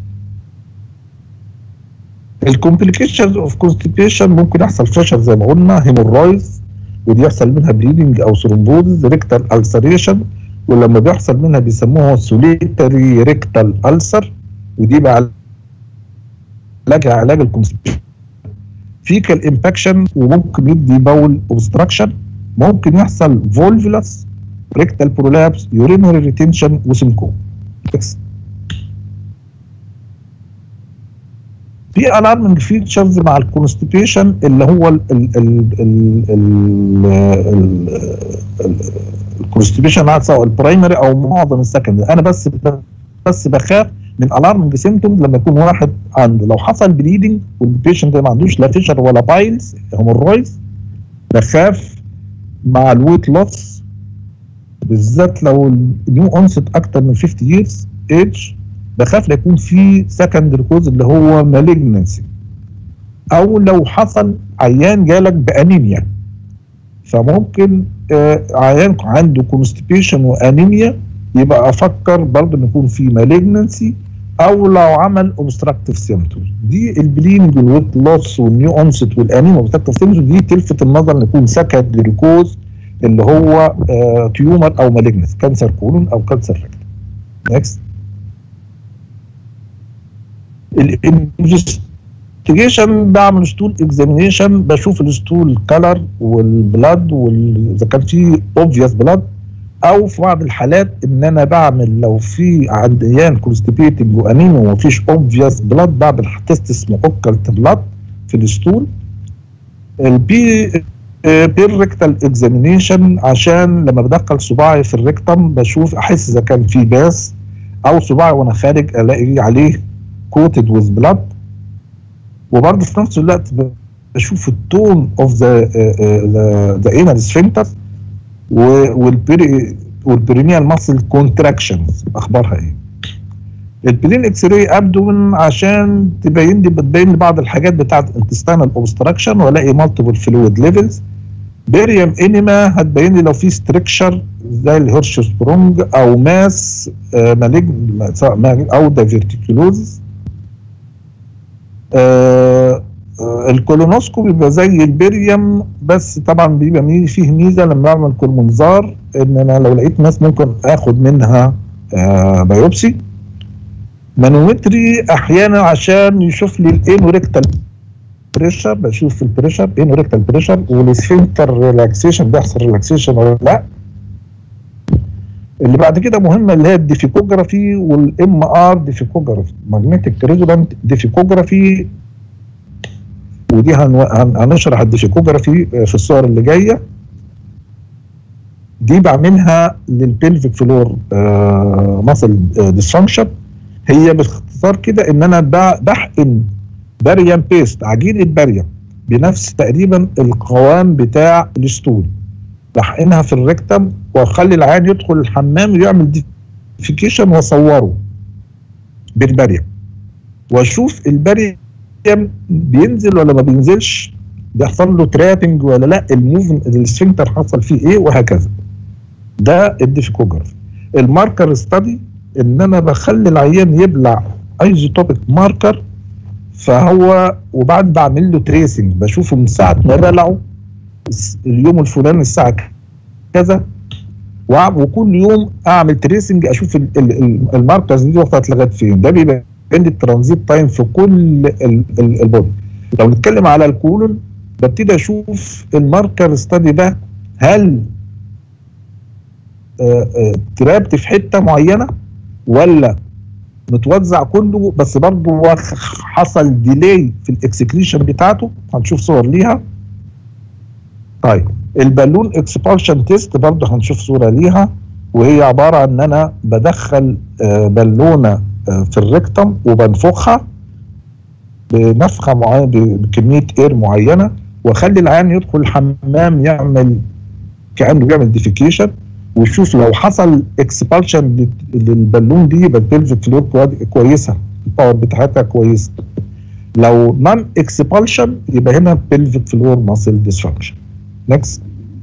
الكومبليكيشنز اوف كونستيبيشن ممكن يحصل فشل زي ما قلنا، هيمورايز ودي يحصل منها بليدنج او ثرومبوزز، ريكتال السريشن ولما بيحصل منها بيسموها سوليتري ريكتال ألسر، ودي بقى علاجها علاج الكونستيبيشن. فيكال امباكشن وممكن يدي باول اوبستراكشن، ممكن يحصل فولفولس ريكتال برولابس يورينري ريتنشن وسيمكوم. في الارمنج فيتشرز مع الكونستيبيشن اللي هو الكونستيبيشن سواء البرايمري او معظم السكندري. انا بس بس بخاف من الارمنج سيمتومز لما يكون واحد عنده لو حصل بليدنج والبيشنت ده ما عندوش لا فيشر ولا بايلز هيمورايز، بخاف مع الويت لوس بالذات لو النيو اونست اكتر من خمسين years ايج بخاف لا يكون في سكندري كوز اللي هو مالجنسي، او لو حصل عيان جالك بانيميا، فممكن آه عيان عنده كونستيبيشن وانيميا يبقى افكر برضه ان يكون في مالجنسي، او لو عمل اوبستراكتيف سيمتومز. دي البلينج والويت لوس والنيو اونست والانيميا والاوبستراكتيف سيمتومز دي تلفت النظر ان يكون سكندري كوز اللي هو آه تيومر او مالجنس، كانسر كولون او كانسر ريكتم. نكست. الانفستيجيشن بعمل ستول اكزامينيشن، بشوف الستول كلر والبلاد، واذا كان في اوبفيوس بلاد، او في بعض الحالات ان انا بعمل لو في عند عيان كونستيبيتنج وانيميا ومفيش اوبفيوس بلاد بعمل تيست اسمه اوكلت بلاد في الستول. البي بالريكتال اكزامينيشن عشان لما بدخل صباعي في الريكتم بشوف احس اذا كان في باس، او صباعي وانا خارج الاقي عليه كوتد وذ بلاد. وبرضه في نفس الوقت بشوف التون اوف ذا ذا انال سفنكتر والبيري والبيرينيال ماسل كونتراكشنز اخبارها ايه. البلين اكس راي ابدومن عشان تبين لي بتبين لي بعض الحاجات بتاعت انتستينال اوبستراكشن والاقي مالتيبل فلويد ليفلز. بيريم انيما هتبين لي لو في ستركشر زي الهيرش سبرونج او ماس آه مالجن او دايفرتيكولوز. آه آه الكولونوسكوبي بيبقى زي البيريم، بس طبعا بيبقى فيه ميزه لما بعمل كل منظار ان انا لو لقيت ناس ممكن اخد منها آه بايوبسي. مانومتري احيانا عشان يشوف لي الانوريكتال بريشر، بشوف البريشر انوريكتال بريشر والسفنكتر ريلاكسيشن، بيحصل ريلاكسيشن ولا لا. اللي بعد كده مهمه اللي هي الديفيكوجرافي والام ار ديفيكوجرافي، ماجنتيك ريزونانت ديفيكوجرافي، ودي هن... هنشرح الديفيكوجرافي في الصور اللي جايه. دي بعملها للبلفيك فلور آه ماسل ديسفانكشن. هي باختصار كده ان انا بحقن باريم بيست، عجينه باريم بنفس تقريبا القوام بتاع الستول، بحقنها في الريكتم واخلي العيان يدخل الحمام ويعمل ديفيكيشن واصوره بالباريم، واشوف الباريم بينزل ولا ما بينزلش، بيحصل له ترابنج ولا لا، الموفمنت السفنكتر حصل فيه ايه، وهكذا. ده الديفيكوجرافي. الماركر ستادي ان انا بخلي العيان يبلع ايزوتوبيك ماركر، فهو وبعد بعمل له تريسنج، بشوفه من ساعه ما بلعه اليوم الفلاني الساعه كذا، وكل يوم اعمل تريسنج اشوف الماركرز دي وصلت لغايه فين. ده بيبقى عندي الترانزيت تايم في كل البودي. لو نتكلم على الكولون ببتدي اشوف الماركر ستادي ده هل ترابت في حته معينه ولا متوزع كله، بس برضه حصل ديلي في الاكسكريشن بتاعته، هنشوف صور ليها. طيب البالون اكسبالشن تيست برضه هنشوف صوره ليها، وهي عباره عن ان انا بدخل بالونه في الريكتم وبنفخها بنفخه معينه بكميه اير معينه، واخلي العيان يدخل الحمام يعمل كانه بيعمل ديفيكيشن، ويشوف لو حصل اكسبالشن للبالون دي يبقى البلفيك فلور كويسه، الباور بتاعتها كويسه. لو نون اكسبالشن يبقى هنا بلفيك فلور ماسل ديسفانكشن. نكست.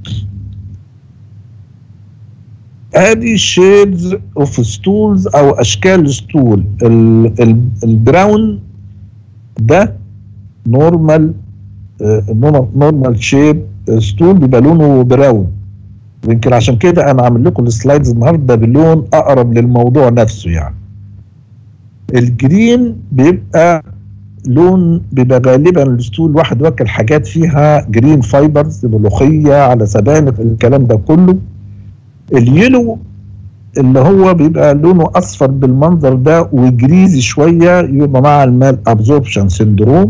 ادي شيدز اوف ستولز او اشكال ستول. البراون ده نورمال نورمال شيب ستول بيبقى لونه براون، يمكن عشان كده انا عامل لكم السلايدز النهارده بلون اقرب للموضوع نفسه. يعني الجرين بيبقى لون بيبقى غالبا الستول واحد واكل حاجات فيها جرين فايبرز، ملوخيه على سبانخ الكلام ده كله. اليلو اللي هو بيبقى لونه اصفر بالمنظر ده وجريزي شويه، يبقى مع المال ابزوربشن سندروم.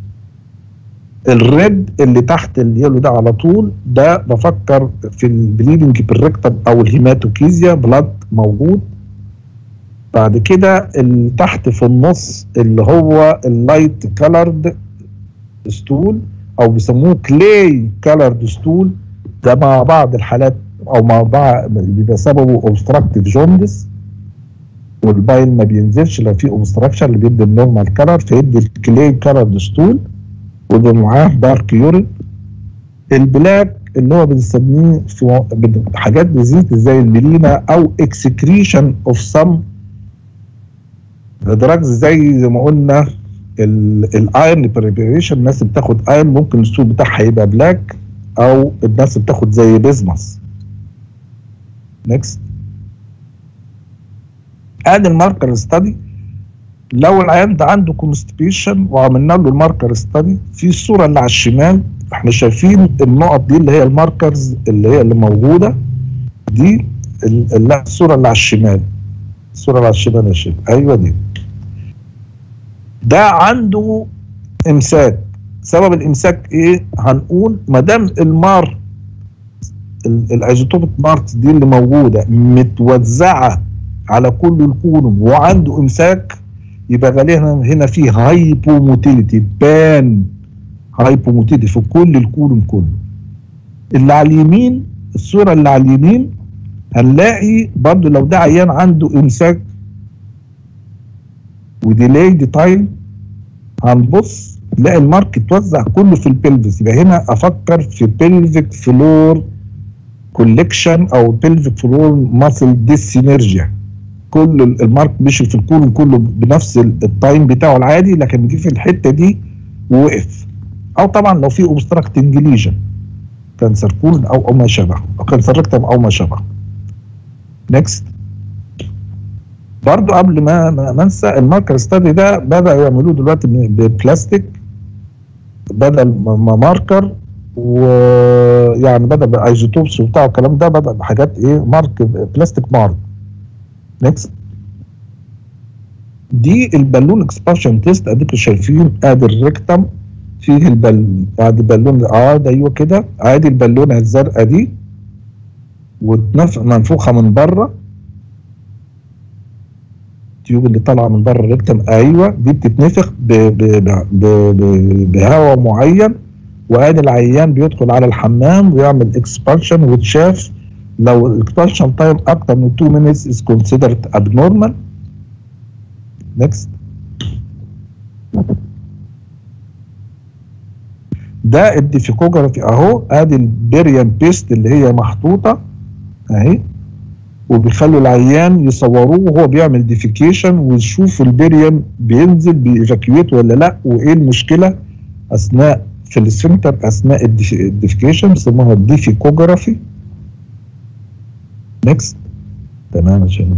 الريد اللي تحت اليلو ده على طول ده بفكر في البليدنج بالريكتم او الهيماتوكيزيا، بلاد موجود. بعد كده اللي تحت في النص اللي هو اللايت كالرد ستول او بيسموه كلاي كالرد ستول، ده مع بعض الحالات او مع بعض بيبقى سببه اوبستراكتيف جوندس. والبايل ما بينزلش لو في اوبستراكشن اللي بيدي النورمال كلر، فيدي الكلي كلر ستول ويبقى معاه دارك يورين. البلاك اللي هو بنسميه في حاجات بزيت زي الميلينا او اكسكريشن اوف سم دراجز، زي زي ما قلنا الايرن بريبريشن. الناس اللي بتاخد ايرن ممكن الستول بتاعها يبقى بلاك، او الناس اللي بتاخد زي بيزمس. نيكست، ادي الماركر ستادي. لو العيان ده عنده كونستيبيشن وعملنا له الماركر ستادي، في الصوره اللي على الشمال احنا شايفين النقط دي اللي هي الماركرز اللي هي اللي موجوده دي. لا، الصوره اللي على الشمال، الصوره اللي على الشمال يا شيخ، ايوه دي. ده عنده امساك. سبب الامساك ايه؟ هنقول ما دام المار الايزوتوبيك ماركس دي اللي موجوده متوزعه على كل الكولوم وعنده امساك، يبقى غالبا هنا في هايبوموتيليتي، بان هايبوموتيليتي في كل الكولوم كله. اللي على اليمين، الصوره اللي على اليمين هنلاقي برضو لو ده عيان عنده امساك وديلايد تايم، هنبص نلاقي المارك اتوزع كله في البلفس. يبقى هنا افكر في بلفيك فلور كولكشن او بلفيك فلور ماسل ديسينرجيا. كل المارك مشي في الكولوم كله بنفس التايم بتاعه العادي، لكن جه في الحته دي ووقف. او طبعا لو في اوبستراكتنج ليجن، كانسر كولون او او ما شابه، او كانسر ريكتم او ما شابه. نيكست، برضو قبل ما ما انسى، الماركر ستادي ده بدأوا يعملوه دلوقتي ببلاستيك بدل ما ماركر، ويعني بدأ بايزوتوبس وبتاع الكلام ده، بدأ بحاجات ايه، مارك بلاستيك مارك. نيكست، دي البالون اكسبانشن تيست. اديكم شايفين ادي الريكتم فيه البالون، ادي البالون اه ده ايوه كده، ادي البالونه الزرقاء دي ومنفوخه من بره، التيوب اللي طالعه من بره الريكتم، ايوه دي بتتنفخ بهواء معين، وادي العيان بيدخل على الحمام ويعمل اكسبانشن، وتشاف لو الاكسبانشن تايم اكتر من اتنين minutes is considered abnormal. نيكست، ده الديفيكوجرافي اهو، ادي البيريان بيست اللي هي محطوطه اهي، وبيخلوا العيان يصوروه وهو بيعمل ديفيكيشن، ويشوف البيريان بينزل بيفاكيويت ولا لا، وايه المشكله اثناء في السفنكتر اثناء الديفيكيشن، بيسموها الديفيكوجرافي. نيكست، تمام يا شباب.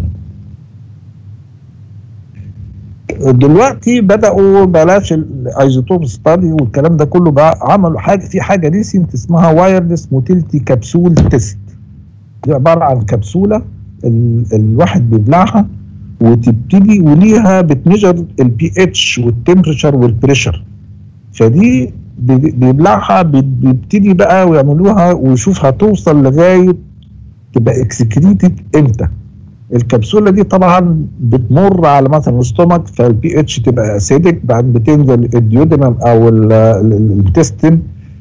دلوقتي بدأوا بلاش الايزوتوب ستادي والكلام ده كله، بقى عملوا حاجه في حاجه ريسنت اسمها وايرلس موتيليتي كبسول تيست. دي عباره عن كبسوله ال الواحد بيبلعها وتبتدي، وليها بتميجر البي اتش والتمبريتشر والبريشر. فدي بيبلعها بيبتدي بقى ويعملوها ويشوف هتوصل لغايه تبقى اكسكريتد امتى. الكبسوله دي طبعا بتمر على مثلا الاستومك، فالبي اتش تبقى اسيدك، بعد بتنزل الديودينم او الانتستين،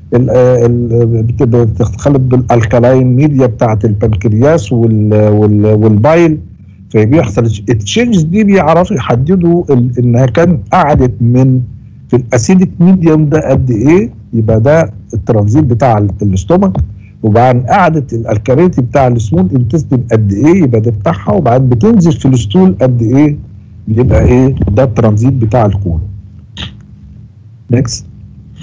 بتختلط بالالكالاين ميديا بتاعت البنكرياس والبايل، فبيحصل التشينجز دي. بيعرفوا يحددوا انها كان قعدت من في الاسيدك ميديوم ده قد ايه، يبقى ده الترانزيت بتاع الاستومك، وبعدين قعدت الالكاليتي بتاع السمول انتستين قد ايه، يبقى ده بتاعها، وبعدين بتنزل في الستول قد ايه، يبقى ايه ده الترانزيت بتاع الكولون. نيكست،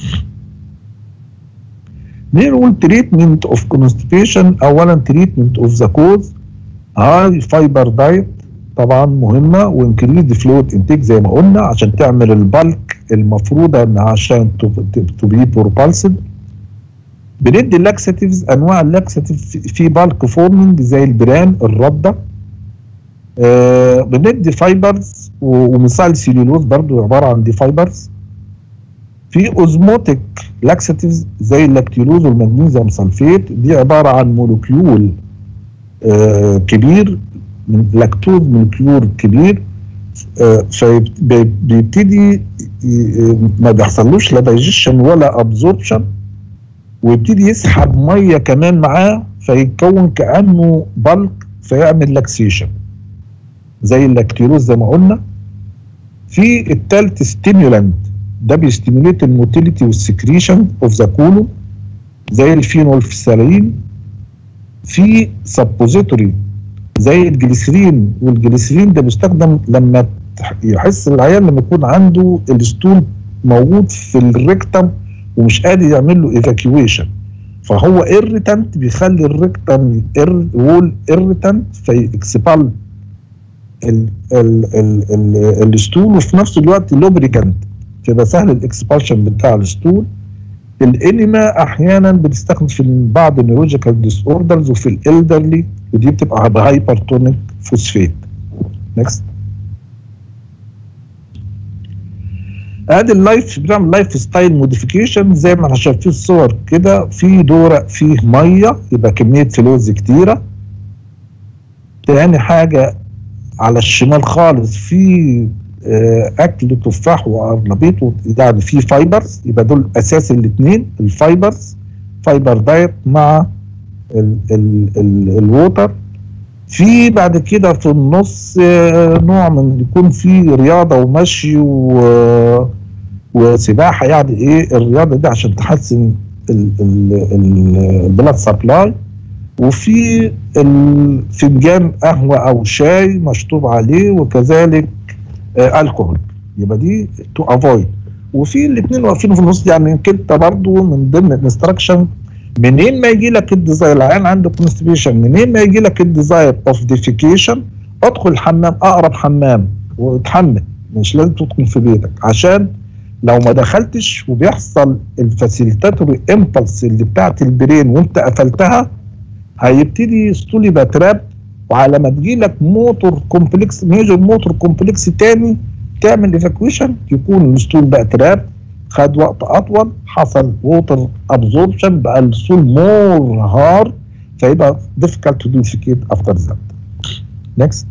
نقول تريتمنت اوف كونستيبيشن. اولا تريتمنت اوف ذا كوز، هاي فايبر دايت طبعا مهمه، وانكريز فلويد انتيك زي ما قلنا عشان تعمل البلك المفروضه انها عشان تو بي بروبالسد. بندي اللاكساتيفز، انواع اللاكساتيف في بالك فورمنج زي البران الرده. آه بندي فايبرز ومثال سيلولوز برضو عباره عن دي فايبرز. في اوزموتيك لاكساتيفز زي اللاكتيلوز والمغنيسيوم سلفيت، دي عباره عن مولكيول آه كبير، من لاكتوز مولكيول كبير، آه فبيبتدي ما بيحصلوش لا دايجيشن ولا ابزوربشن، ويبتدي يسحب ميه كمان معاه، فيتكون كانه بلك، فيعمل لاكسيشن. زي اللاكتيروز زي ما قلنا. في التالت ستيمولانت، ده بيستيموليت الموتيليتي والسكريشن اوف ذا كولون زي الفينولفثالين. في سبوزيتوري زي الجليسرين، والجليسرين ده بيستخدم لما يحس العيان لما يكون عنده الستول موجود في الريكتم ومش قادر يعمل له ايفاكيويشن، فهو ايريتانت بيخلي الريكتم إر وول ايريتانت فيكسبال الستول، وفي نفس الوقت لوبريكانت فيبقى سهل الاكسبالشن بتاع الستول. الانيما احيانا بتستخدم في بعض النيورولوجيكال ديس اوردرز وفي الالدرلي، ودي بتبقى بهايبرتونيك فوسفيت. نكست. ادي اللايف، بنعمل لايف ستايل موديفيكيشن زي ما احنا شايفين الصور كده. في دورق فيه ميه يبقى كميه فلوز كتيره. تاني حاجه على الشمال خالص في اكل تفاح وقرنبيط، يعني في فايبرز، يبقى دول اساس الاثنين الفايبرز، فايبر دايت مع ال ال ال الووتر. في بعد كده في النص نوع من يكون فيه رياضه ومشي وسباحه، يعني ايه الرياضه دي عشان تحسن البلاد سبلاي. وفي الفنجان قهوه او شاي مشطوب عليه، وكذلك آه الكحول، يبقى دي تو افويد. وفي الاثنين واقفين في النص، يعني كده برضه من ضمن الانستراكشن. منين ما يجي لك الديزاير، العيان عنده كونستيبيشن، منين ما يجي لك الديزاير اوف ديفيكيشن ادخل الحمام، اقرب حمام واتحمل، مش لازم تدخل في بيتك، عشان لو ما دخلتش وبيحصل الفاسيليتاتوري امبلس اللي بتاعت البرين وانت قفلتها، هيبتدي ستول يبقى تراب، وعلى ما تجي لك موتور كومبلكس، ميجر موتور كومبلكس تاني تعمل ايفاكويشن، يكون الستول بقى تراب، خد وقت اطول، حصل ووتر ابزوربشن، بقى الستول مور هارد، فيبقى difficult to defecate after that. next.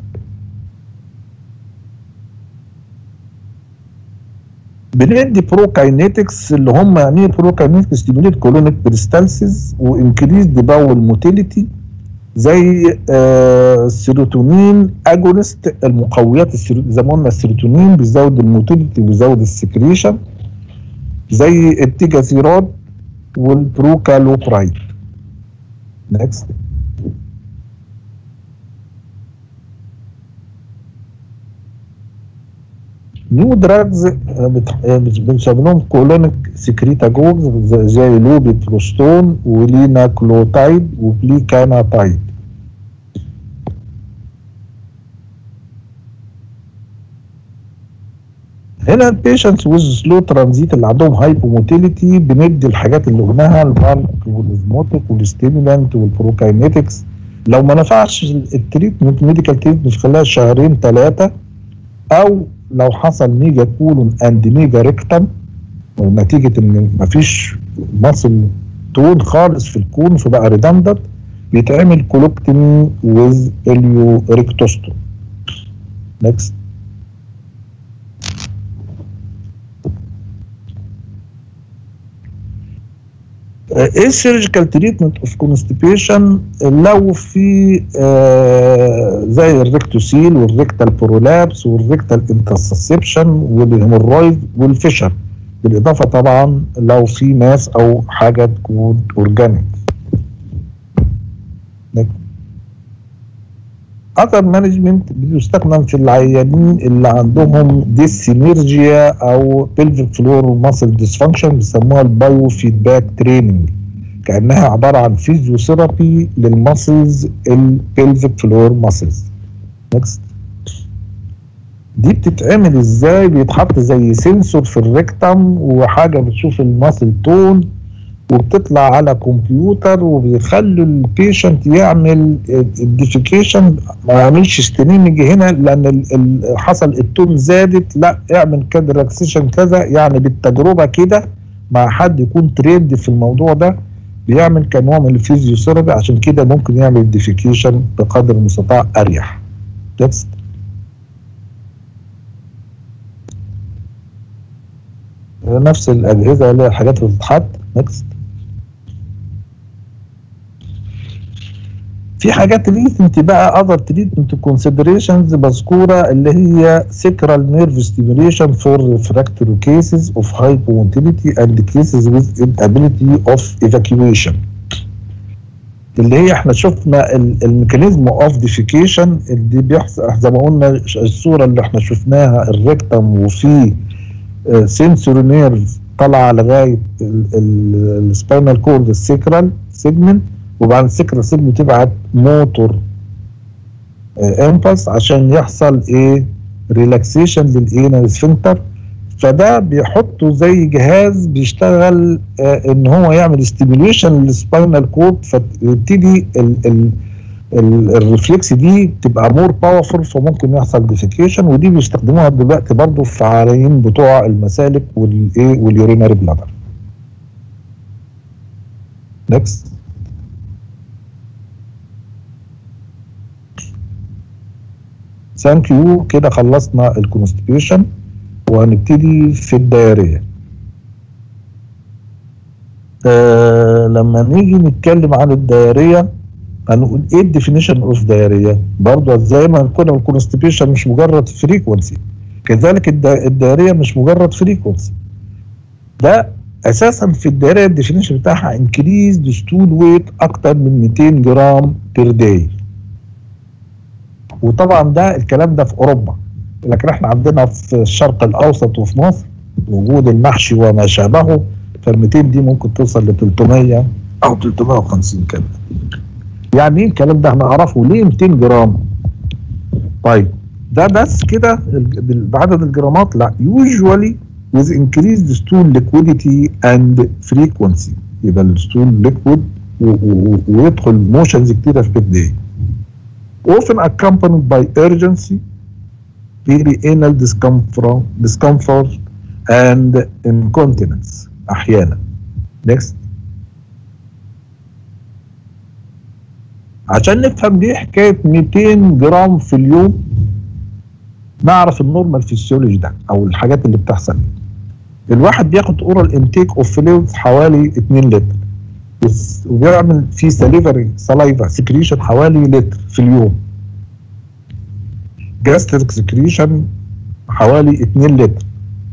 بندي بروكاينيتكس، اللي هم يعني ايه بروكاينيتكس؟ ستيموليت كولونيك بريستالسيس وانكريز دي باول موتيليتي، زي آه السيروتونين اجونست، المقويات زي ما قلنا السيروتونين بيزود الموتيليتي وبيزود السكريشن، زي التيجازيراد والبروكالوبرايد. نكست. نيو دراجز بنسمي لهم كولونيك سكريتاجوز زي لوبيبروستون وليناكلوتايد وبليكاناتايد. هنا البيشنتس ويز سلو ترانزيت اللي عندهم هايبوموتيليتي بندي الحاجات اللي قلناها، البالك والازموتيك والستيمولانت والبروكاينيتكس. لو ما نفعش التريتمنت ميديكال تريتمنت خلال شهرين ثلاثه، او لو حصل ميجا كولون اند ميجا ريكتم نتيجه ان مفيش مصل تون خالص في الكون فبقى ريدندنت، بيتعمل كولوكتمي ويز اليو ريكتوستوم. نكست. ايه السيرجيكال تريتمنت اوف كونستيبيشن؟ لو في آه زي الريكتوسيل والريكتال برولابس والريكتال انترسبشن والهيمورويد والفشر، بالاضافه طبعا لو في ماس او حاجه تكون اورجانيك. اثر مانجمنت بيستخدم في العيانين اللي عندهم ديسينيرجيا او بيلفيك فلور ماسل ديسفانكشن، بيسموها البايو فيدباك تريننج، كانها عباره عن فيزيوثيرابي للماسلز البيلفيك فلور ماسلز. نكست. دي بتتعمل ازاي؟ بيتحط زي سنسور في الريكتم وحاجه بتشوف الماسل تون، وبتطلع على كمبيوتر، وبيخلوا البيشنت يعمل الديفيكيشن، ما يعملش ستريمنج هنا لان حصل التون زادت، لا اعمل كده ريلاكسيشن كذا، يعني بالتجربه كده مع حد يكون تريند في الموضوع ده، بيعمل كنوع من الفيزيوثيرابي، عشان كده ممكن يعمل الديفيكيشن بقدر المستطاع اريح. نكست. نفس الاجهزه اللي هي الحاجات اللي بتتحط. نكست. في حاجات تريتمنت بقى اذر تريتمنت كونسيدريشنز مذكوره اللي هي سيكرال نيرف ستيميوليشن فور ريفراكتوري كيسز اوف هايبوموتيليتي اند كيسز ويز انابيليتي اوف ايفاكيويشن، اللي هي احنا شفنا الميكانيزم اوف ديفيكيشن اللي بيحصل زي ما قلنا الصوره اللي احنا شفناها الريكتم وفي سنسوري نيرف طالعه لغايه السباينال كورد السيكرال سيجمنت، وبعد السيكرال سيجمنت تبعت موتور امبلس عشان يحصل ايه ريلاكسيشن للانال سفنكتر. فده بيحطوا زي جهاز بيشتغل آه ان هو يعمل ستيميوليشن للسباينال كورد، فيبتدي الريفلكس دي تبقى مور باورفول، فممكن يحصل ديفيكيشن، ودي بيستخدموها دلوقتي برضه في عيانين بتوع المسالك والايه واليورينري بلادر. نكست. ثانك يو. كده خلصنا الكونستيبيشن وهنبتدي في الدايريه. آه لما نيجي نتكلم عن الدايريه هنقول ايه الديفينيشن اوف دايريه؟ برضه زي ما كنا الكونستيبيشن مش مجرد فريكونسي، كذلك الدايريه مش مجرد فريكونسي. ده اساسا في الدايريه الديفينيشن بتاعها انكريز ستول ويت اكتر من مئتين جرام بير داي. وطبعا ده الكلام ده في اوروبا، لكن احنا عندنا في الشرق الاوسط وفي مصر وجود المحشي وما شابهه، فال مئتين دي ممكن توصل ل ثلاثمية او ثلاثمية وخمسين كمان. يعني ايه الكلام ده؟ هنعرفه ليه مئتين جرام. طيب ده بس كده بعدد الجرامات؟ لا، usually with increased stool liquidity and frequency، يبقى الستول ليكويد ويدخل موشنز كتيره في الداي. often accompanied by urgency, perianal discomfort, discomfort and incontinence احيانا. next. عشان نفهم ليه حكايه مئتين جرام في اليوم، نعرف النورمال فيسيولوجي ده او الحاجات اللي بتحصل. الواحد بياخد اورال انتيك اوف فلويدز حوالي اتنين لتر، وبيعمل في ساليفري سلايفا سكريشن حوالي لتر في اليوم. جاستريك سكريشن حوالي اتنين لتر.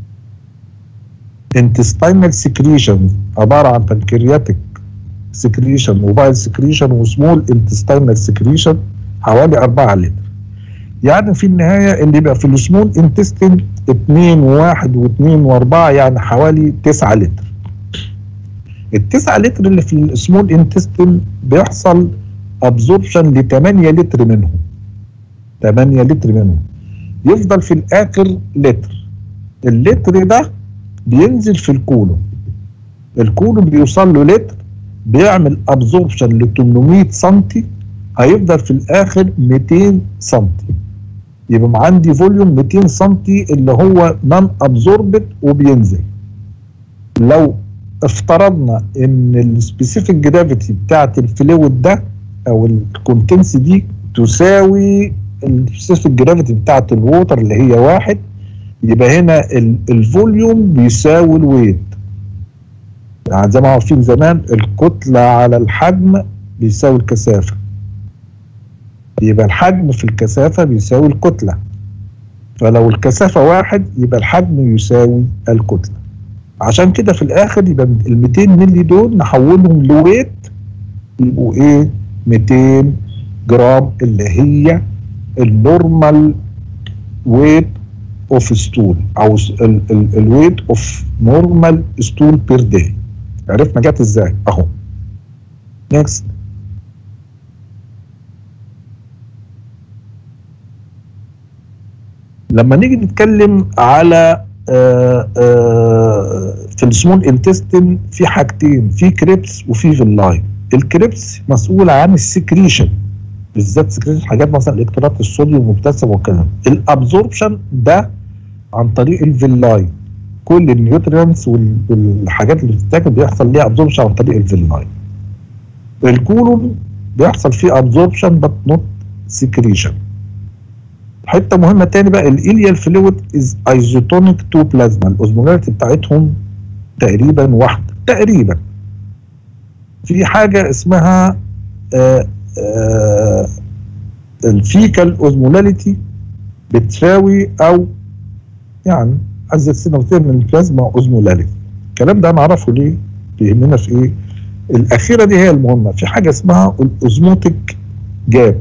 انتستينال سكريشن عباره عن بنكرياتيك سكريشن وبايل سكريشن وسمول انتستينال سكريشن حوالي أربعة لتر. يعني في النهايه اللي يبقى في السمول انتستين اتنين وواحد واتنين واربعة، يعني حوالي تسعة لتر. التسعة لتر اللي في السمول انتستين بيحصل ابزوربشن ل تمانية لتر منهم. تمانية لتر منهم يفضل في الاخر لتر. اللتر ده بينزل في الكولون. الكولون بيوصل له لتر، بيعمل ابزوربشن ل تمنمية سنتي، هيفضل في الاخر مئتين سنتي. يبقى عندي فوليوم مئتين سنتي اللي هو نون ابزوربت وبينزل. لو افترضنا ان السبيسيفيك جرافيتي بتاعت الفلويد ده او الكونتنسي دي تساوي السبيسيفيك جرافيتي بتاعت الووتر اللي هي واحد، يبقى هنا الفوليوم بيساوي الويت. يعني زي ما عارفين زمان الكتلة على الحجم بيساوي الكثافة، يبقى الحجم في الكثافة بيساوي الكتلة. فلو الكثافة واحد يبقى الحجم يساوي الكتلة. عشان كده في الآخر يبقى ال مئتين مللي دول نحولهم لويت يبقوا إيه؟ مئتين جرام، اللي هي النورمال ويت اوف ستول او الويت اوف نورمال ستول بير داي. عرفنا جت ازاي؟ اهو. نيكست. لما نيجي نتكلم على آآ آآ في السمول انتستين في حاجتين، في كريبس وفي فيلاي. الكريبس مسؤول عن السكريشن، بالذات سكريشن حاجات مثلا الكترات الصوديوم والبوتاسيوم والكلام. الابزوربشن ده عن طريق الفيلاي، كل النيوترينتس والحاجات اللي بتتاكل بيحصل ليها ابزوربشن عن طريق الفيلاي. الكولون بيحصل فيه ابزوربشن بس نوت سكريشن. حته مهمه تاني بقى، الاليال فلويد از ايزوتونيك تو بلازما، الاوزمولاريتي بتاعتهم تقريبا واحده تقريبا. في حاجه اسمها آه الفيكال اوزمولاليتي بتساوي او يعني عايز سنتين من البلازما اوزمولاليتي. الكلام ده هنعرفه ليه؟ بيهمنا في ايه؟ الاخيره دي هي المهمه. في حاجه اسمها الاوزموتيك جاب.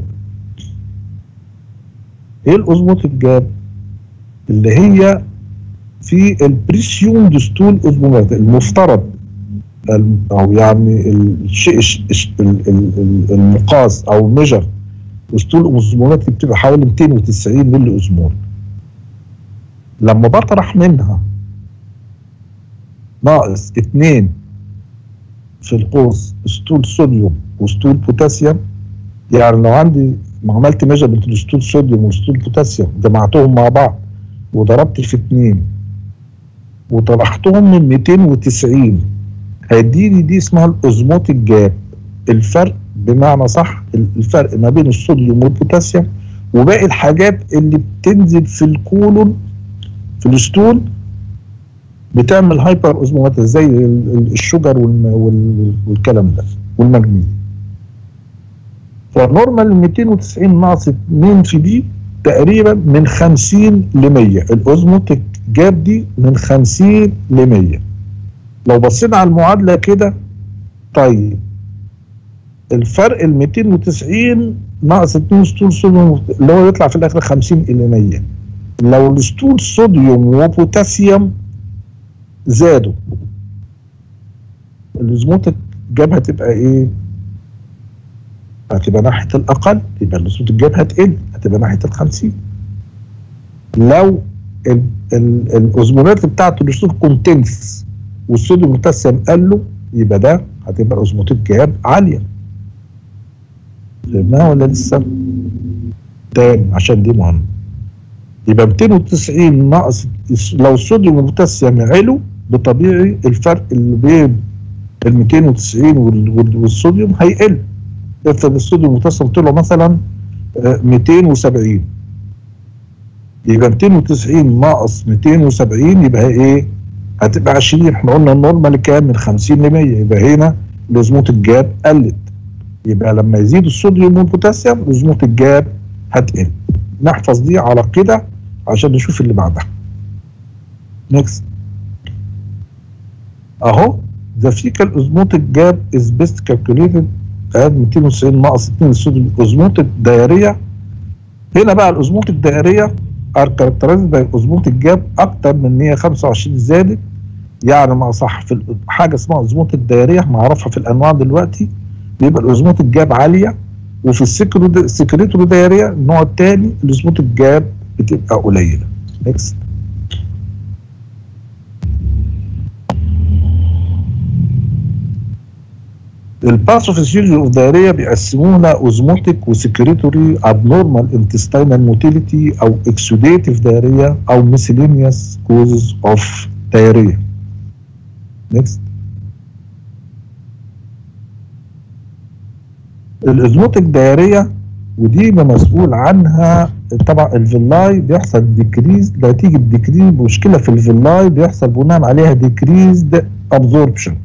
ايه الاوزموتيك جاب؟ اللي هي في البريسيوم ستول اوزمولاليتي، المفترض او يعني الشيء المقاس او ميجر ستول اوزمولاليتي بتبقى حوالي مئتين وتسعين ملي اوزمول. لما بطرح منها ناقص اتنين في القوس ستول صوديوم وستول بوتاسيوم، يعني لو عندي ما عملت ميجرمنت لستول صوديوم وستول بوتاسيوم جمعتهم مع بعض وضربت في اتنين وطرحتهم من مئتين وتسعين هيديني دي اسمها الاوزموتيك جاب. الفرق بمعنى صح الفرق ما بين الصوديوم والبوتاسيوم وباقي الحاجات اللي بتنزل في الكولون في الستول بتعمل هايبر اوزموماتيز زي الشجر والكلام ده والمغنيسيوم. فنورمال مئتين وتسعين ناقص اتنين في دي تقريبا من خمسين ل مية. الاوزموتيك جاب دي من خمسين ل مية. لو بصينا على المعادله كده، طيب الفرق ال مئتين وتسعين ناقص اتنين ستول صوديوم اللي هو يطلع في الاخر خمسين الى مية. لو الستول صوديوم وبوتاسيوم زادوا الاوزموتيك جاب هتبقى ايه؟ هتبقى ناحيه الاقل، يبقى الاوزموتيك جاب هتقل، هتبقى ناحيه ال خمسين. لو الاوزمولات بتاعت الستول كونتنس والصوديوم والبوتاسيوم قالوا يبقى ده هتبقى اوزموتيك جاب عاليه. فهمناها ولا لسه؟ تاني عشان دي مهمه. يبقى مئتين وتسعين ناقص لو الصوديوم والبوتاسيوم علوا بطبيعي الفرق اللي بين ال مئتين وتسعين والصوديوم هيقل. افرض الصوديوم والبوتاسيوم طلعوا مثلا مئتين وسبعين، يبقى مئتين وتسعين ناقص مئتين وسبعين يبقى ايه؟ هتبقى عشرين. احنا قلنا النورمال كام؟ من خمسين ل مية. يبقى هنا الاوزموتيك جاب قلت. يبقى لما يزيد الصوديوم والبوتاسيوم الاوزموتيك جاب هتقل. نحفظ دي على كده عشان نشوف اللي بعدها. نيكست اهو the fecal osmotic gap is best calculated at مئتين وتسعين ناقص اتنين الصوديوم اوزموتيك دايريه. هنا بقى الاوزموتيك دايريه are characterized by اوزموتيك جاب اكتر من مئة وخمسة وعشرين زادت. يعني ما صح في حاجه اسمها اوزموتيك دايريه هنعرفها في الانواع دلوقتي، بيبقى الاوزموتيك جاب عاليه. وفي السكريتوري دايريه النوع الثاني الاوزموتيك جاب بتبقى قليله. نيكست الباثوفيسيولوجي اوف دايريا بيقسمونا اوزموتيك وسكريتوري ابنورمال انتستينال موتيليتي او اكسوديتيف دايريا او ميسيلينيوس كوزز اوف دايريا. نيكست الاوزموتيك دايريا ودي مسؤول عنها طبعا الفيلاي بيحصل ديكريز نتيجه ديكريز مشكله في الفيلاي بيحصل بناء عليها ديكريزد ابزوربشن.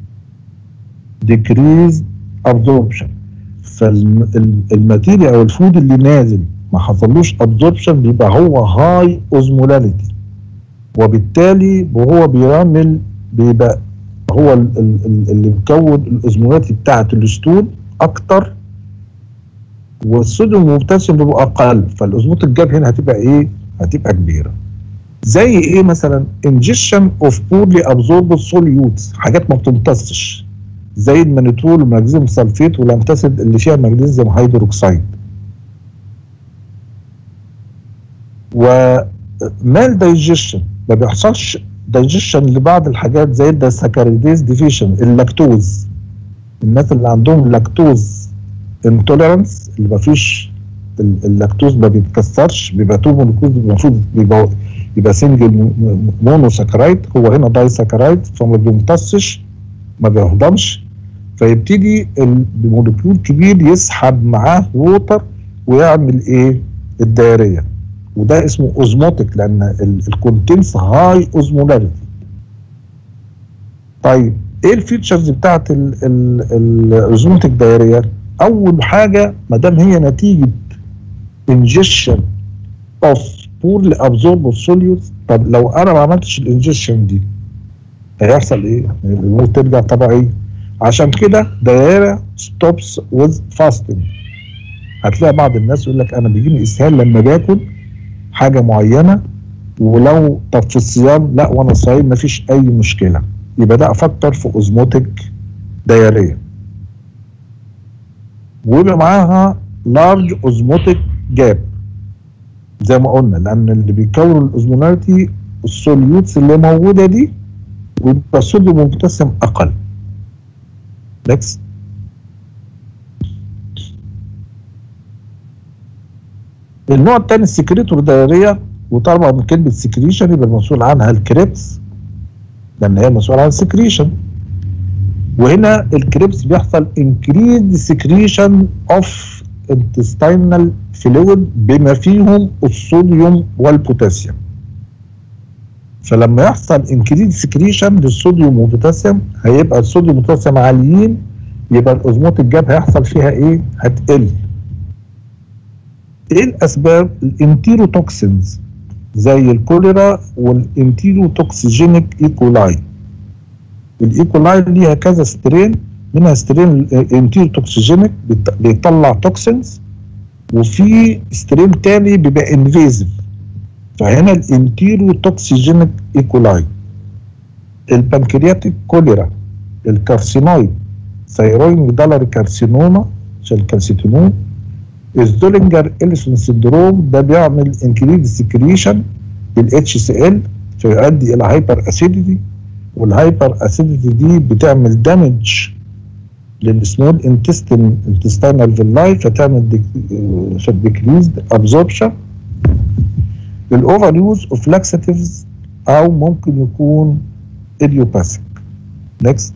ديكريز ابزوربشن فالماتيريا او الفود اللي نازل ما حصلوش ابزوربشن بيبقى هو هاي اوزمولاليتي، وبالتالي وهو بيعمل بيبقى هو اللي مكون الاوزمولاليتي بتاعت الستول اكتر والصوديوم والبوتاسيوم بيبقوا اقل. فالاوزموتيك جاب هنا هتبقى ايه؟ هتبقى كبيره. زي ايه مثلا؟ انجكشن اوف بورلي ابزوربد سوليوتس، حاجات ما بتمتصش زي المانيتول والمغنيسيوم سلفيت والانتاسيد اللي فيها مغنيسيوم هيدروكسيد. ومال دايجيشن ما بيحصلش دايجيشن لبعض الحاجات زي الدايساكاريديز ديفيشن، اللاكتوز. الناس اللي عندهم لاكتوز انتوليرانس اللي ما فيش اللاكتوز ما بيتكسرش بيبقى تو مولكيول المفروض بيبقى يبقى سنجل مونوساكرايد، هو هنا دايساكرايد فما بيمتصش ما بيهضمش فيبتدي المولكيول كبير يسحب معاه ووتر ويعمل ايه؟ الدايريه. وده اسمه اوزموتيك لان الكونتنس هاي اوزمولاريتي. طيب ايه الفيتشرز بتاعت الاوزموتيك دايريه؟ اول حاجه ما دام هي نتيجه انجكشن اوف بورلي ابزوربد سوليوت، طب لو انا ما عملتش الانجكشن دي هيحصل ايه؟ الامور ترجع طبيعيه. عشان كده دايره ستوبس ويز فاستنج. هتلاقي بعض الناس يقول لك انا بيجيني اسهال لما باكل حاجه معينه، ولو طب في الصيام لا وانا صايم مفيش اي مشكله، يبقى ده افكر في اوزموتيك دايريه. ويبقى معاها لارج اوزموتيك جاب زي ما قلنا، لان اللي بيكون الاوزمولاريتي السوليوتس اللي موجوده دي، ويبقى الصوديوم والبوتاسيوم اقل. نكست. النوع الثاني السكريتور دايريه، وطبعا من كلمه سكريشن يبقى المسؤول عنها الكريبس، لان هي مسؤول عن السكريشن. وهنا الكريبس بيحصل increased secretion of intestinal fluid بما فيهم الصوديوم والبوتاسيوم. فلما يحصل increased secretion للصوديوم والبوتاسيوم هيبقى الصوديوم والبوتاسيوم عاليين، يبقى الاوزموتيك جاب هيحصل فيها ايه؟ هتقل. ايه الاسباب؟ الانتيروتوكسينز زي الكوليرا والانتيروتوكسيجينيك ايكولاي. الايكولاي ليها كذا سترين، منها سترين انتيروتوكسيجينيك بيطلع توكسينز، وفي سترين تاني بيبقى انفيزيف. فهنا الانتيروتوكسيجينيك ايكولاي. البنكرياتيك كوليرا، الكارسينويد، ثيرويد دالري كارسينوما عشان الكالسيتونون، الزولينجر إليسون سندروم ده بيعمل انكريز سكريشن بالاتش سي ال فيؤدي الى هايبر اسيديتي، والهايبر اسيديتي دي بتعمل دامج للسمول انتستين انتستينال فيلاي فتعمل ديكريزد ابزوربشن. الاوفر يوز اوف لاكساتيفز او ممكن يكون ايديوباثيك. نكست.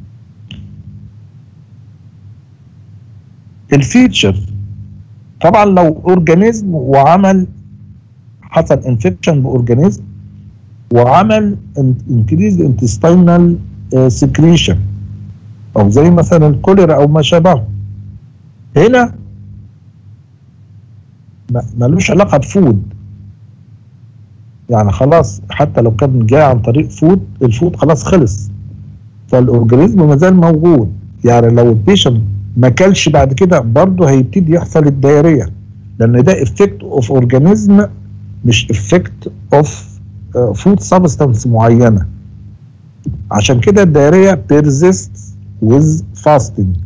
الفيتشر طبعا لو اورجانيزم وعمل حصل انفكشن باورجانيزم وعمل انكريز انتستينال سكريشن او زي مثلا الكوليرا او ما شابهه، هنا ملوش علاقه بفود، يعني خلاص حتى لو كان جاي عن طريق فود الفود خلاص خلص، فالاورجانيزم ما زال موجود. يعني لو البيشنت ما كلش بعد كده برضه هيبتدي يحصل الدايريه، لان ده افكت اوف اورجانيزم مش افكت اوف فود سبستانس معينه. عشان كده الدايريه بيرزيست ويز فاستنج،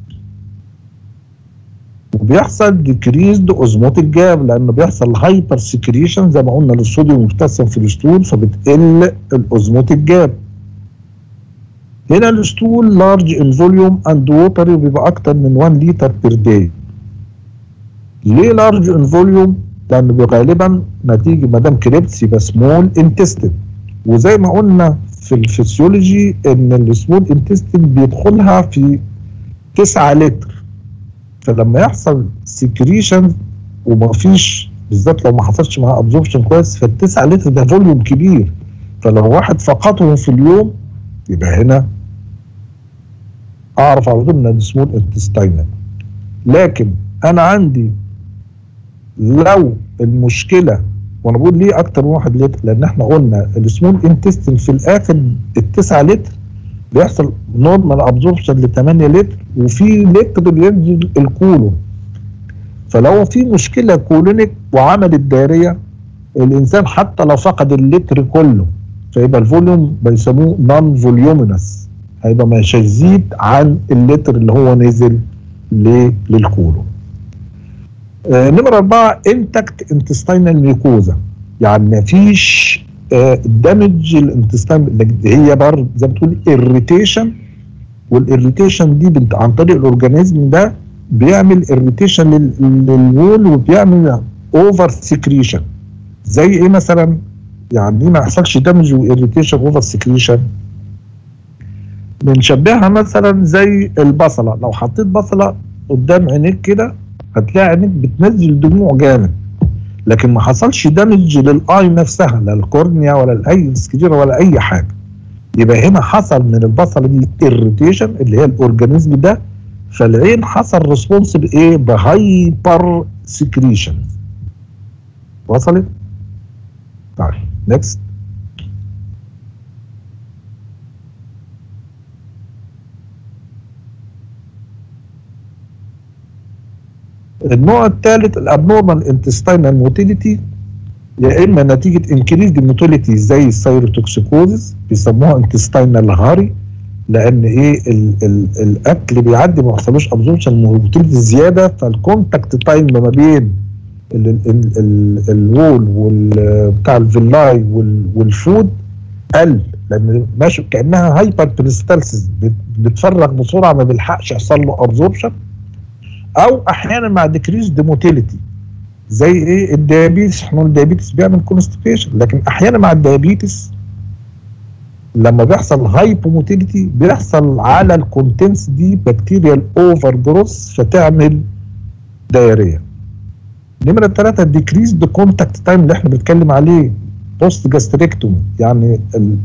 وبيحصل ديكريزد اوزموتيك جاب لانه بيحصل هايبر سكريشن زي ما قلنا للصوديوم والبوتاسيوم في الستول، فبتقل الاوزموتيك جاب. هنا الستول لارج ان فوليوم اند ووتري وبيبقى اكتر من واحد لتر بير داي. ليه لارج ان فوليوم؟ لانه غالبا نتيجه ما دام كريبس يبقى سمول انتستين، وزي ما قلنا في الفسيولوجي ان السمول انتستين بيدخلها في تسعة لتر، فلما يحصل سكريشن ومفيش بالذات لو ما حصلش معاه ابزوربشن كويس، فالتسعة لتر ده فوليوم كبير، فلو واحد فقدهم في اليوم يبقى هنا اعرف على طول ان سمول انتستينال. لكن انا عندي لو المشكله، وانا بقول ليه اكتر من واحد لتر، لان احنا قلنا السمول انتستين في الاخر التسعة لتر بيحصل نورمال ابزوربشن ل ثمانية لتر، وفي لتر بينزل الكولون. فلو في مشكله كولونيك وعملت دايريه، الانسان حتى لو فقد اللتر كله فيبقى الفوليوم بيسموه نون فوليومينس، هيبقى مش هيزيد عن اللتر اللي هو نزل للكولون. آه نمرة أربعة انتكت انتستينال ميكوزا، يعني مفيش آه دامج الانتستين، هي برضه زي ما بتقول اريتيشن، والاريتيشن دي بنت عن طريق الاورجانيزم ده بيعمل اريتيشن للوول وبيعمل اوفر سكريشن. زي ايه مثلا؟ يعني ما يحصلش دامج واريتيشن اوفر سكريشن، بنشبهها مثلا زي البصله. لو حطيت بصله قدام عينيك كده هتلاقي عينيك بتنزل دموع جامد، لكن ما حصلش دامج للاي نفسها، لا الكورنيا ولا الاي سكليرا ولا اي حاجه. يبقى هنا حصل من البصله دي اريتيشن اللي هي الاورجانيزم ده فالعين حصل ريسبونس بايه؟ بهايبر سكريشن. وصلت؟ طيب نكست. النوع الثالث الابنورمال انتستينال موتيليتي، يا اما نتيجه انكريز الموتيليتي زي السيروتوكسيكوزيس بيسموها انتستينال هاري، لان ايه ال ال الاكل بيعدي ما بيحصلوش ابزوربشن موتيليتي زياده، فالكونتاكت تايم ما بين الوول وبتاع الفيلاي والفود قل، لان ماشي كانها هايبر بريستالسيس بتفرغ بسرعه ما بيلحقش يحصل له ابزوربشن. او احيانا مع ديكريز دي موتيليتي زي ايه؟ الديابيتس. احنا الديابيتس بيعمل كونستيبيشن، لكن احيانا مع الديابيتس لما بيحصل هايبوموتيليتي بيحصل على الكونتنس دي بكتيريال اوفر جروث فتعمل دايريا. نمره ثلاثه الديكريز دي كونتاكت تايم اللي احنا بنتكلم عليه بوست جاستريكتومي، يعني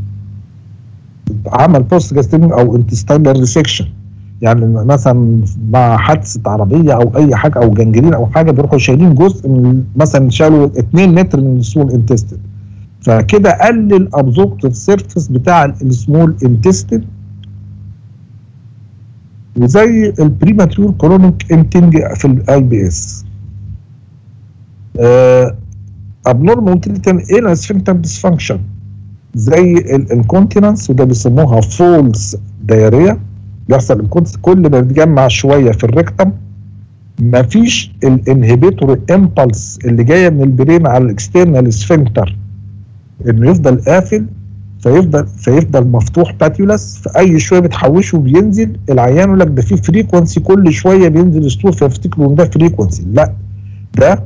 عمل بوست جاستريكتومي او انتستينال ريسكشن، يعني مثلا مع حادثه عربيه او اي حاجه او جنجرين او حاجه بيروحوا شايلين جزء من، مثلا شالوا اتنين متر من السمول انتستين، فكده قلل الابزوربتيف سيرفيس بتاع السمول انتستين. وزي البريماتور كرونيك امتنج في الاي بي اس. ابنورمال موتيليتي ان سفنكتر ديسفانكشن زي الانكونتيننس، وده بيسموها فولس دايريا، بيحصل الكونس كل ما بيتجمع شويه في الريكتم مفيش الانهبيتور امبلس اللي جايه من البرين على الاكسترنال سفنكتر انه يفضل قافل، فيفضل فيفضل مفتوح باتيولاس، فاي شويه بتحوشه بينزل. العيان يقول لك ده في فريكونسي كل شويه بينزل ستول، فيفتكروا ان ده فريكونسي، لا ده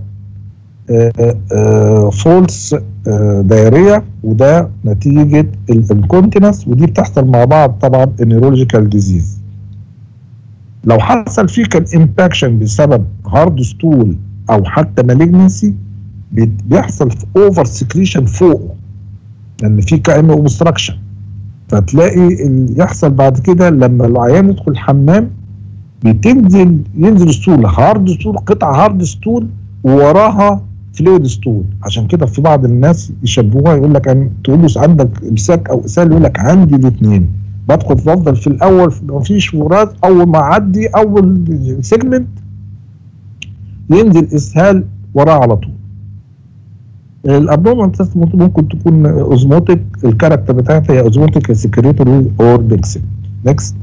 فولس دايريا، وده نتيجه الانكونتيننس، ودي بتحصل مع بعض طبعا النيورولوجيكال ديزيز. لو حصل فيه كان امباكشن بسبب هارد ستول او حتى مالجنسي بيحصل في اوفر سكريشن فوقه، لان في كانه اوبستراكشن، فتلاقي يحصل بعد كده لما العيان يدخل الحمام بتنزل ينزل ستول هارد ستول، قطعه هارد ستول ووراها فلويد ستول. عشان كده في بعض الناس يشبهوها، يقول لك أن تقول له عندك امساك او اسهال، يقول لك عندي الاثنين، بدخل بفضل في الاول مفيش وراث، اول ما اعدي اول سيجمنت ينزل اسهال وراه على طول. الابنورمال ممكن تكون اوزموتيك، الكاركتر بتاعتها هي اوزموتيك سكريتوري اور بيكسل. نكست.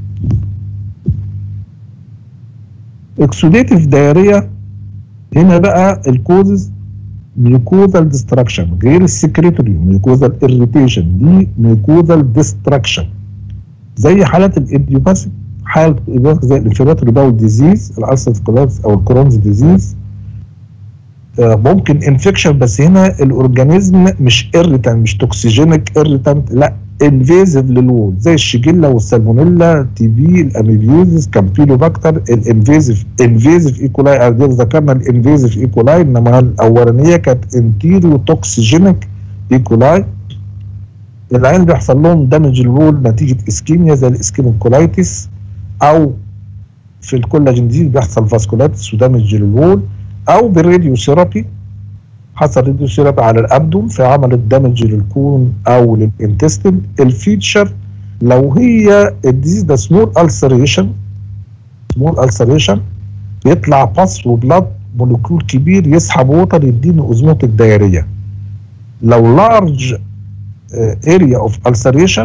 اكسوديتيف دايريا، هنا بقى الكوزز ميوكوزال ديستراكشن غير السكريتوري، ميوكوزال اريتيشن، دي ميوكوزال ديستراكشن زي حالات الايديوباثيك، حاله الايديوباثيك زي الانفلاماتوري باول ديزيز، الالسر كولايتس او الكرونز ديزيز. آه ممكن انفكشن، بس هنا الاورجانيزم مش اريتانت، مش توكسيجينيك اريتانت، لا انفيزيف للوول زي الشيجيلا والسالمونيلا، تي بي، الاميبيوزيس، كامبيلوباكتر، الانفيزيف انفيزيف ايكولاي. ذكرنا الانفيزيف ايكولاي، انما الاولانيه كانت انتيريو توكسيجينيك ايكولاي. العين بيحصل لهم دامج الوول نتيجه اسكيميا زي الاسكيميك كولايتس، او في الكولاجين دي بيحصل فاسكولايتس ودامج الوول، او بالراديو ثيرابي، حصل راديو ثيرابي على الابدوم فعملت دامج للكون او للانتستين. الفيتشر لو هي الديزيز ده سمول السريشن، سمول السريشن يطلع باس وبلاد مولكيول كبير يسحب ووتر يديني اوزموتيك دايريا. لو لارج اريا اوف السريشن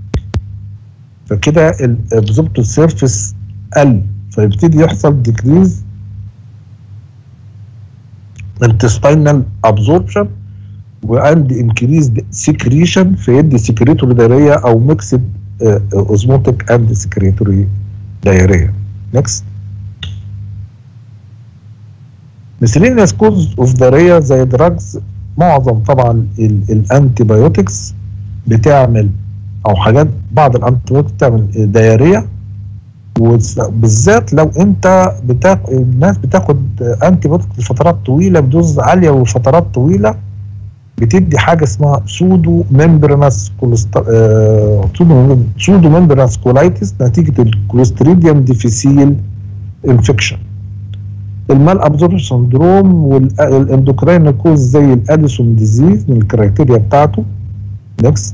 فكده الابزوربتيف سيرفيس قل، فيبتدي يحصل ديكريز intestinal absorption وعند increased secretion فيدي secretory diarrhea او mixed uh, osmotic and secretory diarrhea. Next. miscellaneous causes of diarrhea زي drugs، معظم طبعا الانتيبيوتكس بتعمل او حاجات، بعض الانتيبيوتكس بتعمل diarrhea، وبالذات لو انت بتاخد الناس بتاخد انتي بايوتيك لفترات طويله بدوز عاليه وفترات طويله، بتدي حاجه اسمها سودو ممبرانس سودو ممبرانس كولايتس نتيجه الكلوستريديوم ديفيسيل انفكشن. المال ابزوربشن سندروم والاندوكراين كوز زي الاديسون ديزيز من الكرايتيريا بتاعته. نكست.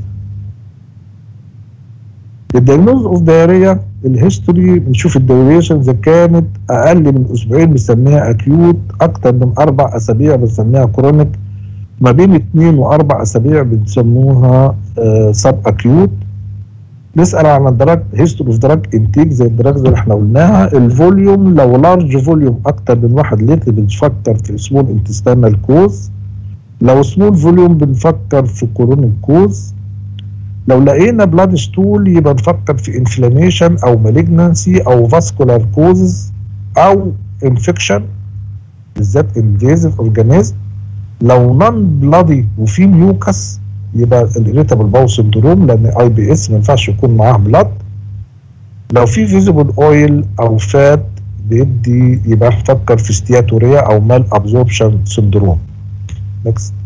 الدايجنوز اوف دايريا، الهيستوري بنشوف الديوريشن اذا كانت اقل من اسبوعين بنسميها اكيوت، اكتر من اربع اسابيع بنسميها كرونيك، ما بين اثنين واربع اسابيع بنسموها آه سب اكيوت. نسال عن الدراج هيستوري اوف دراج انتيك زي الدراجز اللي احنا قلناها. الفوليوم لو لارج فوليوم اكتر من واحد لتر بنفكر في سمول انتستينال كوز، لو سمول فوليوم بنفكر في كورونيك كوز. لو لقينا بلاد ستول يبقى نفكر في انفلاميشن او مالجنسي او فاسكولار كوزز او انفكشن بالذات انفيزيف اورجانيزم. لو نون بلادي وفي ميوكس يبقى الاريتابل باول سندروم لان اي بي اس ما ينفعش يكون معاه بلاد. لو في فيزيبل اويل او فات بيدي يبقى نفكر في ستياتوريا او مال ابزوربشن سندروم. نكست.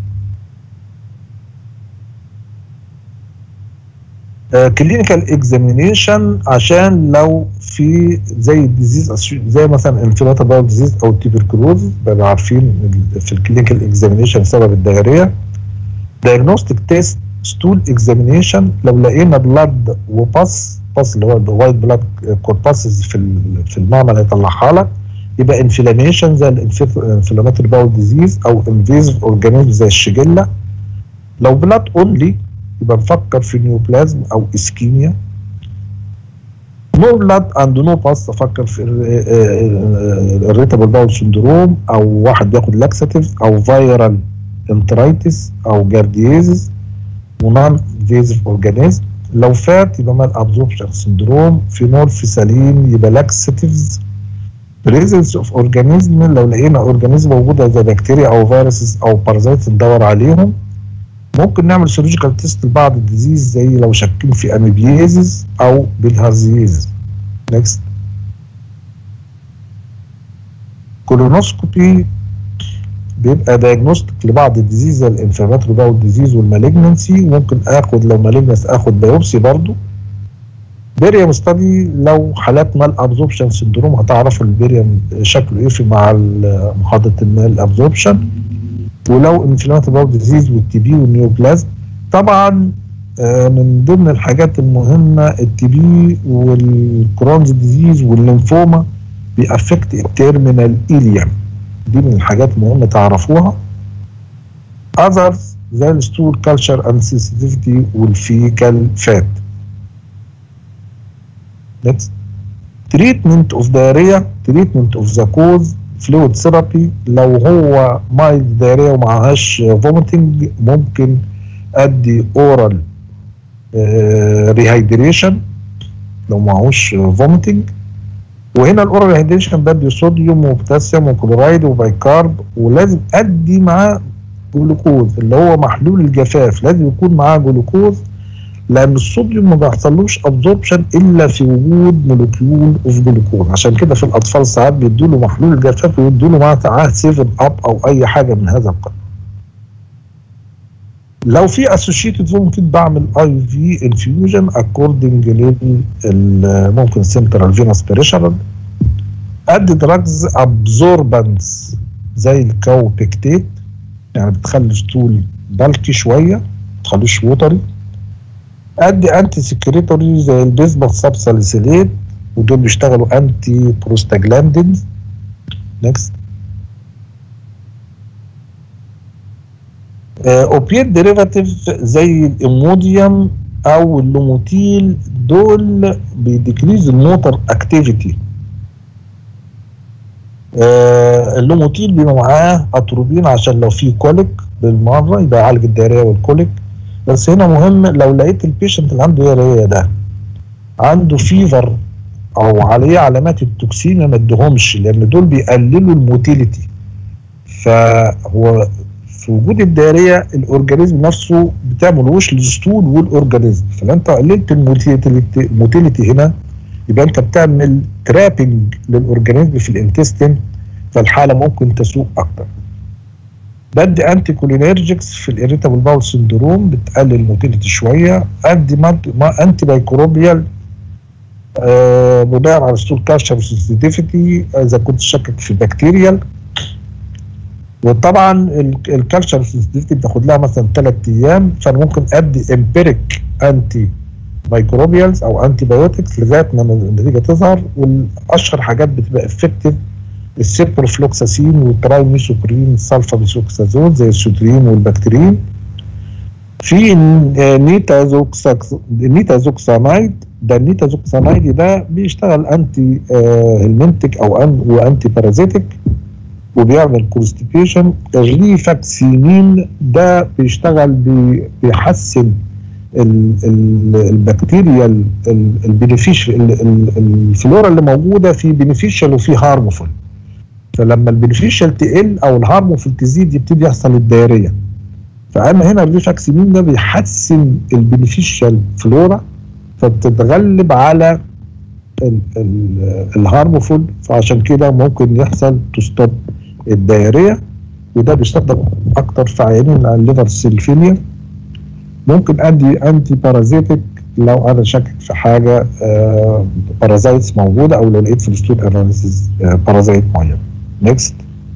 كلينيكال اكزامينيشن عشان لو في زي ديزيز زي مثلا انفلاماتوري باول ديزيز او التيبركلوز بقى عارفين في الكلينيكال اكزامينيشن سبب الدايريه. دايجنوستيك تيست ستول اكزامينيشن لو لقينا بلاد وباس باس اللي هو الوايت بلاد كورباسز في في المعمل هيطلعها لك يبقى انفلاميشن زي الانفلاماتوري باول ديزيز او انفيزيف اورجانيزم زي الشيجيلا. لو بلاد اونلي يبقى نفكر في نيوبلازم او اسكيميا. نو بلاد اند نو باس افكر في الريتابل باول سندروم او واحد بياخد لاكساتيف او فايرال انترايتس او جارديازيس ونون فيزيف اورجانيزم. لو فات يبقى مال ابزوربشن سندروم. فينول فيسالين يبقى لاكساتيفز. بريزنس اوف اورجانيزم لو لقينا اورجانيزم موجوده زي بكتيريا او فيروسز او بارازيت ندور عليهم. ممكن نعمل سيرجيكال تيست لبعض الديزيز زي لو شاكين في اميبيازيس او بالهارزيازيس. نكست. كولونوسكوبي بيبقى دايجنوستيك لبعض الديزيز زي الانفلاماتوري باول ديزيز والمالجنسي. ممكن اخد لو مالجنس اخد بايوبسي برضو. بيريم ستادي لو حالات مال ابزوربشن سندروم هتعرفوا البيريم شكله ايه في مع محاضره المال ابزوربشن. ولو انفلاماتوري باول ديزيز والتي بي والنيوبلازم. طبعا آه من ضمن الحاجات المهمه التي بي والكرونز ديزيز والليمفوما بيأفكت التيرمينال إيليوم. دي من الحاجات المهمه تعرفوها. اذرز زي الستول كلتشر اند سنسيتيفيتي والفيكال فات. نكست. تريتمنت اوف دايريا، تريتمنت اوف ذا كوز، فلويد ثيرابي. لو هو مايلد دايريا ومعهاش فوميتنج ممكن ادي اورال ريهايدريشن لو معهوش فوميتنج. وهنا الاورال ريهايدريشن بدي صوديوم وبوتاسيوم وكلورايد وبايكارب. ولازم ادي معاه جلوكوز اللي هو محلول الجفاف، لازم يكون معاه جلوكوز لان الصوديوم ما بيحصلوش ابزوربشن الا في وجود مولكيول اوف جلوكوز. عشان كده في الاطفال ساعات بيدوا له محلول الجفاف ويدوا له معاه ساعات سيفن اب او اي حاجه من هذا القبيل. لو في اسوشيتد ممكن بعمل اي في انفيوجن اكوردنج لل ممكن سنترال فينوس بريشر. ادي دراجز ابزوربنس زي الكاوبيكتيت يعني بتخلي الستول بلكي شويه ما تخلوش ووتري. ادي انتي سكريتوري زي البيزبال سابساليسيليت ودول بيشتغلوا انتي بروستاجلاندينز. نكست. اوبيات ديريفاتيف زي الاموديوم او اللوموتيل دول بيديكريز الموتر اكتيفيتي. آه اللوموتيل بيبقى معاه اتروبين عشان لو في كوليك بالمره يبقى يعالج الدايريه والكوليك. بس هنا مهم لو لقيت البيشنت اللي عنده دايريه ده عنده فيفر او عليه علامات التوكسين ما ادهمش لان دول بيقللوا الموتيليتي. فهو في وجود الدايريه الاورجانيزم نفسه بتعملوش للستول والاورجانيزم، فلو انت قللت الموتيليتي هنا يبقى انت بتعمل ترابنج للاورجانيزم في الانتستين فالحاله ممكن تسوء اكتر. بدي انتي كولينيرجيكس في الاريتابل باول سندروم بتقلل الموتيليتي شويه. ادي ما انتي بايكروبيال آه بناء على ستول كالتشر سنسيتيفيتي اذا كنت شاكك في بكتيريال. وطبعا الكالتشر سنسيتيفيتي بتاخد لها مثلا ثلاث ايام، فانا ممكن ادي امبيريك انتي مايكروبيالز او انتي بايوتكس لغايه ما النتيجه تظهر. والاشهر حاجات بتبقى افكتيف السيبروفلوكساسين والترايميثوبرين السلفاميثوكسازون زي السوترين والبكتيرين. في النيتازوكسامايد، ده النيتازوكسامايد ده بيشتغل انتي آه هيلمنتك او أن وانتي بارازيتك وبيعمل كونستيبيشن. الريفاكسينين ده بيشتغل بي بيحسن البكتيريا البينيفيش الفلورا اللي موجوده في بينيفيشال وفي هارمفول. فلما البينيفيشال تقل او الهارمفول تزيد يبتدي يحصل الدايريه. فاما هنا الريفاكسينين ده بيحسن البينيفيشال فلورا فبتتغلب على الهارمفول، فعشان كده ممكن يحصل تستوب الدايريه. وده بيستخدم اكتر في عيانين الليفر سيل فيلير. ممكن ادي انتي بارازيتك لو انا شاكك في حاجه آه بارازايتس موجوده او لو لقيت في الستول اناليسيس آه بارازايت معين. نيكست.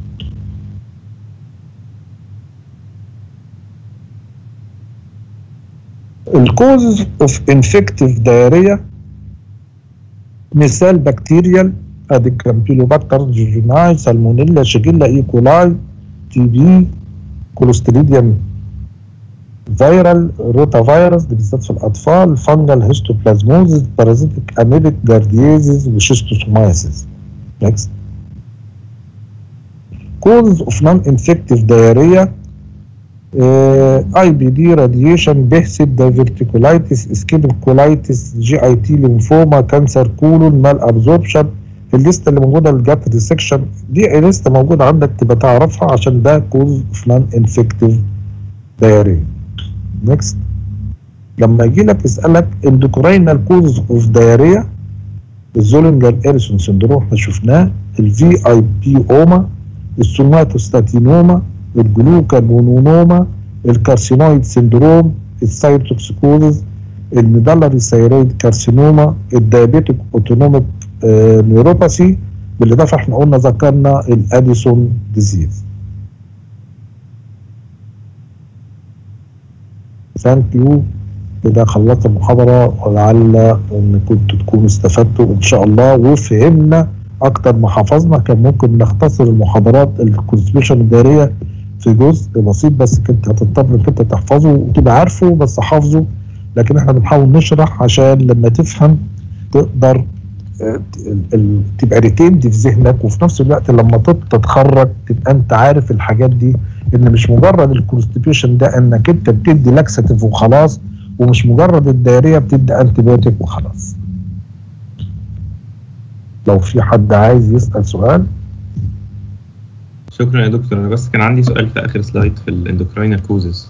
الكوزز اوف انفكتيف دايريا مثال بكتيريال ادي كامبيلوباكتر جيجيناي سالمونيلا شيجيلا ايكولاي تي بي كولوستريديوم فيرال روتا فيروس دي بالذات في الاطفال فانجل هيستوبلازموزيس بارازيتيك اميبيك جارديازيس وشيستوسومايسيس. نيكست. كوز اوف نون انفكتيف دايريا اي بي دي راديشن بيحسب دايفرتيكولايتس اسكيميك كولايتس جي اي تي ليمفوما كانسر كولون مال ابزوربشن. الليسته اللي موجوده الجات ديسكشن دي لسته موجوده عندك تبقى تعرفها عشان ده كوز اوف نون انفكتيف دايريا. نيكست. لما يجي لك يسالك اندوكراينال كوز اوف دايريا الزولينجر اريسون سندروم احنا شفناه، الفي اي بي اوما، السوماتوستاتينوما، الجلوكاجونوما، الكارسينويد سندروم، السايتوكسيكوزز، الميدالري ثايرويد كارسينوما، الدايابيتيك اوتونوميك آه نيوروباثي. بالاضافه احنا قلنا ذكرنا الاديسون ديزيز. ثانك يو. كده خلصت المحاضره ولعل ان كنتوا تكونوا استفدتوا ان شاء الله وفهمنا اكتر ما حفظنا. كان ممكن نختصر المحاضرات الكونستيبيوشن الدائريه في جزء بسيط بس كنت هتضطر انك انت تحفظه وتبقى عارفه بس حافظه، لكن احنا بنحاول نشرح عشان لما تفهم تقدر تبقى ريتيند في ذهنك، وفي نفس الوقت لما تتخرج تبقى انت عارف الحاجات دي، ان مش مجرد الكونستيبيوشن ده انك انت بتدي لاكساتيف وخلاص، ومش مجرد الدائريه بتدي انتيبيوتيك وخلاص. لو في حد عايز يسأل سؤال. شكرا يا دكتور. انا بس كان عندي سؤال في اخر سلايد في الاندوكراينال كوزز.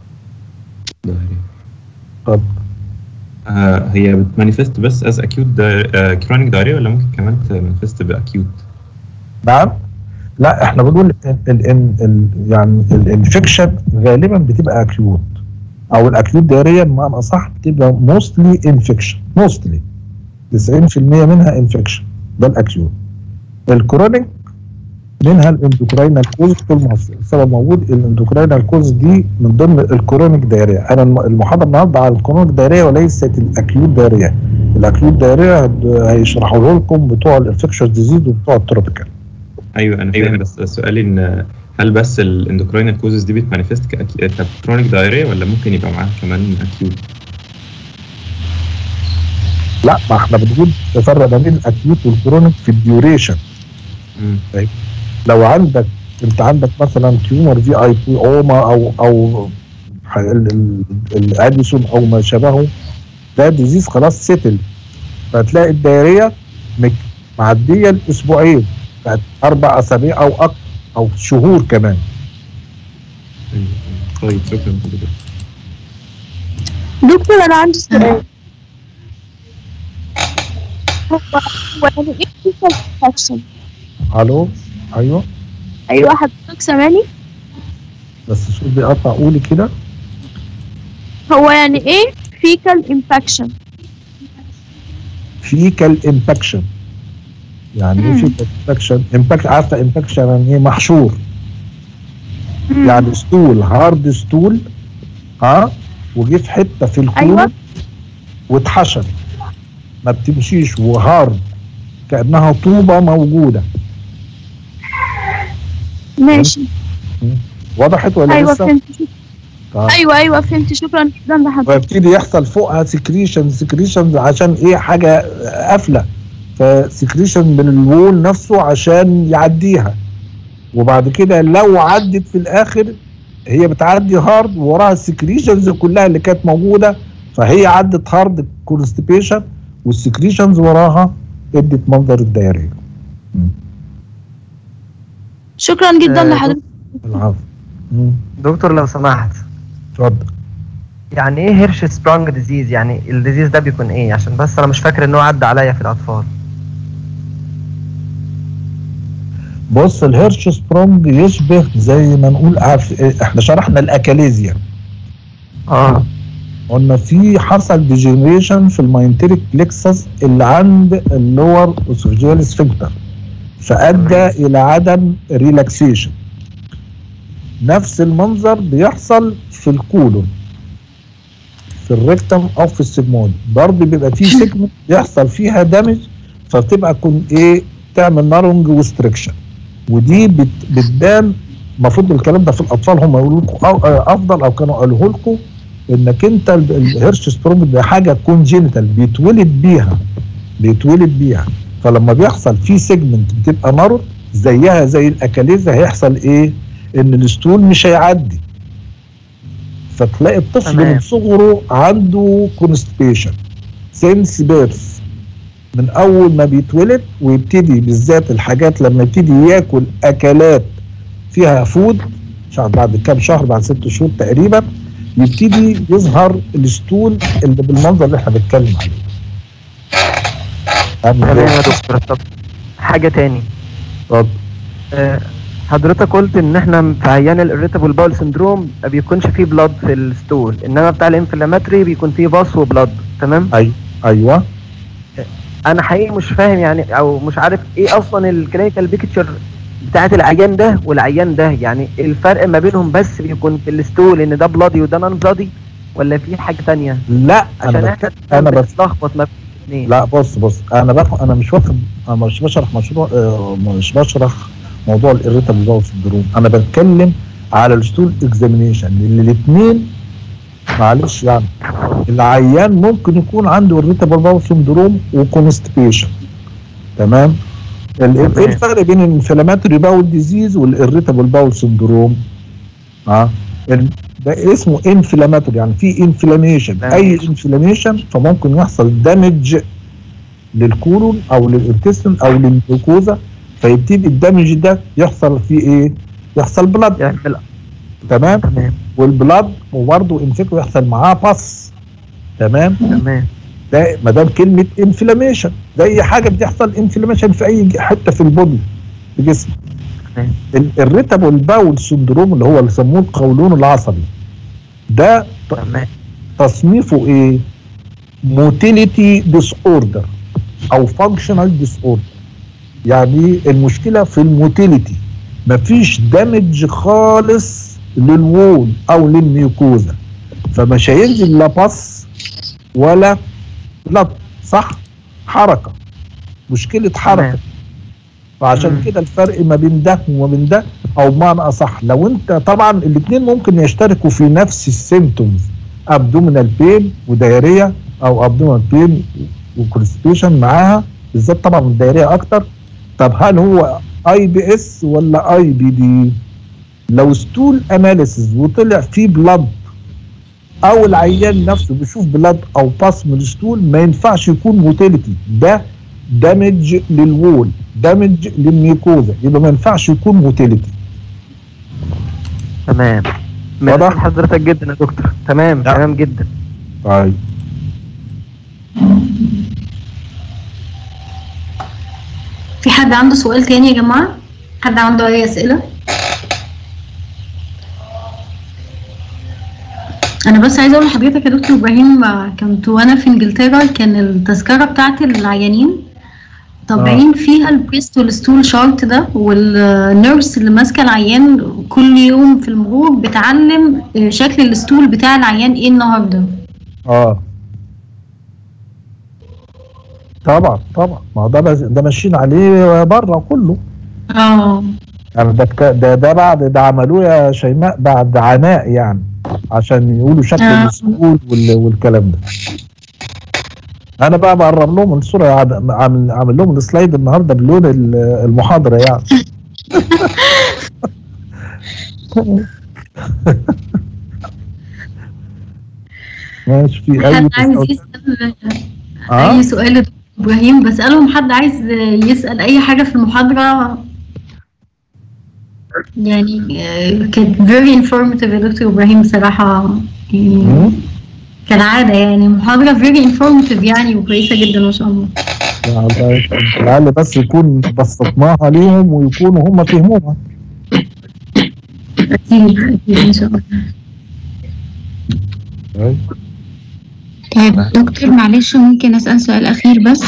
طب آه هي بتمانيفست بس از اكيوت كرونيك دايريا ولا ممكن كمان تمانيفست باكيوت؟ نعم. لا احنا بنقول ال ال ال يعني الانفكشن غالبا بتبقى اكيوت، او الاكيوت دايريا بمعنى اصح بتبقى موستلي انفكشن، موستلي تسعين في المية منها انفكشن، ده الاكيوت. الكرونيك منها الاندوكراينال كوز، طول ما السبب موجود الاندوكراينال كوز دي من ضمن الكرونيك دايريا. انا المحاضره النهارده على الكرونيك دايريا وليست الاكيوت دايريا. الاكيوت دايريا هيشرحوا لكم بتوع الانفكشن ديزيز وبتوع التروبيكال. ايوه انا فاهم، بس سؤالي ان هل بس الاندوكراينال كوزز دي بتمانيفست ككرونيك دايريا ولا ممكن يبقى معاها كمان اكيوت؟ لا، ما احنا بنقول نفرق ما بين الاكيوت والكرونيك في الديوريشن. طيب لو عندك انت عندك مثلا تيومر في اي بي اوما او او الاديسون او ما شابهه، ده ديزيز خلاص سيتل، فتلاقي الدايريه معديه الاسبوعين بعد اربع اسابيع او اكثر او شهور كمان. طيب شكرا دكتور. دكتور انا عندي سؤال. هو هو يعني ايه انفكشن؟ الو ايوه ايوه حضرتك سامعني؟ بس الصوت بيقطع، قولي كده. هو يعني ايه فيكال انفكشن؟ فيكال امباكشن. يعني ايه فيكال امباكشن؟ امباكشن عارفه امباكشن يعني ايه؟ محشور. مم. يعني ستول هارد ستول ها وجه في حته في الكون أيوة. واتحشر، ما بتمشيش وهارد كانها طوبه موجوده. ماشي. وضحت ولا أيوة لسه؟ فهمت. طيب. أيوة أيوة فهمت. شكرا جدا لحضرتك. ويبتدي يحصل فوقها سكريشن سكريشن عشان ايه؟ حاجه قافله، فسكريشن من الوول نفسه عشان يعديها، وبعد كده لو عدت في الاخر هي بتعدي هارد ووراها السكريشنز كلها اللي كانت موجوده، فهي عدت هارد كونستيبيشن والسكريشنز وراها ادت منظر الدايريه. شكرا جدا آه، لحضرتك. العفو. مم. دكتور لو سمحت، اتفضل. يعني ايه هيرش سبرانج ديزيز؟ يعني الديزيز ده بيكون ايه؟ عشان بس انا مش فاكر ان هو عدى عليا في الاطفال. بص الهيرش سبرونج يشبه زي ما نقول عارف احنا شرحنا الاكاليزيا. اه قلنا في حصل ديجنريشن في الماينتريك بلكسس اللي عند اللور اسوفيجيال سفنكتر، فادى الى عدم ريلاكسيشن. نفس المنظر بيحصل في الكولون، في الريكتم او في السجمون، برضه بيبقى فيه سيجمنت بيحصل فيها دامج، فبتبقى كون ايه؟ تعمل نارونج وستريكشن، ودي بت بتبان. المفروض الكلام ده في الاطفال هم يقولوا لكم افضل او كانوا قالوه لكم انك انت الهيرش سبرونج ده حاجه كونجينيتال بيتولد بيها بيتولد بيها فلما بيحصل فيه سيجمنت بتبقى نارو زيها زي الاكاليزا، هيحصل ايه؟ ان الستول مش هيعدي، فتلاقي الطفل تمام. من صغره عنده كونستيبيشن سينس بيرث، من اول ما بيتولد، ويبتدي بالذات الحاجات لما يبتدي ياكل اكلات فيها فود شهر بعد كام شهر، بعد ست شهور تقريبا، يبتدي يظهر الستول اللي بالمنظر اللي احنا بنتكلم عليه. تمام يا دكتور. طب حاجه تاني، اتفضل. آه، حضرتك قلت ان احنا في عيان الاريتابل باول سندروم ما بيكونش فيه بلاد في الستول، انما بتاع الانفلاماتري بيكون فيه باص وبلاد. تمام. ايوه ايوه. انا حقيقي مش فاهم يعني، او مش عارف ايه اصلا الكلينيكال بيكتشر بتاعت العيان ده والعيان ده، يعني الفرق ما بينهم بس بيكون في الستول ان ده بلادي وده نون بلادي، ولا في حاجه تانية؟ لا عشان انا احنا بك... انا بس بنتلخبط ما بين الاثنين. لا بص بص انا بق... انا مش واخد، انا مش بشرح مشروع آه مش بشرح موضوع الاريتابل باول سندروم، انا بتكلم على الستول اكزامينيشن اللي الاثنين. معلش يعني العيان ممكن يكون عنده الاريتابل باول سندروم وكونستيبيشن. تمام. ال- ايه الفرق بين الانفلاماتوري باول ديزيز والاريتابل باول سندروم؟ اه ال- ده اسمه انفلاماتوري، يعني في انفلاميشن، اي انفلاميشن فممكن يحصل دامج للكولون او للانتستين او للجلوكوزا، فيبتدي الدامج ده يحصل فيه ايه؟ يحصل بلاد. يعمل تمام. تمام والبلاد وبرضه انفكو يحصل معاه باس. تمام. تمام. ده ما دام كلمه انفلاميشن، زي حاجه بتحصل انفلاميشن في اي حته في البودي في جسم. الاريتابل باول سندروم اللي هو اللي يسموه القولون العصبي ده تمام. تصنيفه ايه؟ موتيليتي ديس اوردر او فانكشنال ديس اوردر، يعني المشكله في الموتيليتي، مفيش دامج خالص للوول او للميوكوزا، فمش هينزل لا باص ولا لا صح حركه، مشكله حركه. تمام. فعشان مم. كده الفرق ما بين ده وما بين ده، او بمعنى اصح لو انت طبعا الاثنين ممكن يشتركوا في نفس السيمتومز، ابدومينال بين ودايريا، او ابدومينال بين وكونستيبيشن معاها، بالذات طبعا الدايريا اكتر. طب هل هو اي بي اس ولا اي بي دي؟ لو ستول اناليسيز وطلع فيه بلاد، او العيان نفسه بيشوف بلاد او باس من الستول، ما ينفعش يكون موتيليتي، ده دامج للوول، دامج للميكوزا، يبقى ما ينفعش يكون موتيليتي. تمام. واضح؟ ميرسي حضرتك جدا يا دكتور. تمام. لا. تمام جدا. طيب في حد عنده سؤال تاني يا جماعة؟ حد عنده أي أسئلة؟ انا بس عايزه اقول لحضرتك يا دكتور ابراهيم، كنت وانا في انجلترا كان التذكره بتاعت العيانين طابعين فيها البريست والستول شارت ده، والنيرس اللي ماسكه العيان كل يوم في المرور بتعلم شكل الستول بتاع العيان ايه النهارده. اه طبعا طبعا، ما هو ده بس- ده ماشيين عليه بره كله. اه يعني ده ك- ده ده بعد ده عملوه يا شيماء بعد عناء يعني عشان يقولوا شكل آه. السكول وال- والكلام ده. انا بقى بقرب لهم الصوره، عاد- عامل عامل لهم السلايد النهارده بلون ال- المحاضره يعني. ماشي، في اي حد عايز تساؤل؟ يسال اه اي سؤال يا دكتور ابراهيم بسالهم، حد عايز يسال اي حاجه في المحاضره يعني. آه، كانت very informative يا دكتور ابراهيم بصراحه يعني مم. كالعاده، يعني محاضره very informative يعني وكويسه جدا ما شاء الله. يعني لعل بس يكون بسطناها ليهم ويكونوا هم فهموها. اكيد اكيد ان شاء الله. أيوة. طيب دكتور معلش ممكن أسأل سؤال أخير بس؟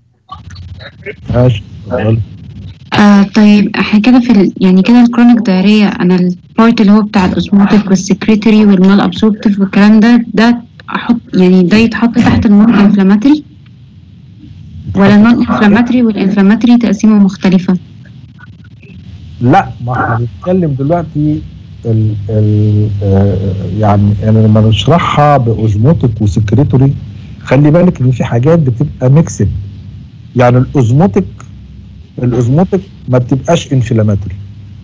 ماشي اتفضل. آه طيب احنا كده في ال... يعني كده الكرونيك دايريا، أنا البارت اللي هو بتاع الأوزموتيك والسكريتري والمال أبسوربتيف والكلام ده ده أحط يعني ده يتحط تحت النون انفلاماتري، ولا النون انفلاماتري والانفلاماتري تقسيمه مختلفة؟ لا، ما احنا بنتكلم دلوقتي ال ال آه يعني انا لما نشرحها باوزموتيك وسكريتوري خلي بالك ان في حاجات بتبقى ميكسد. يعني الاوزموتيك الاوزموتيك ما بتبقاش انفلاماتوري.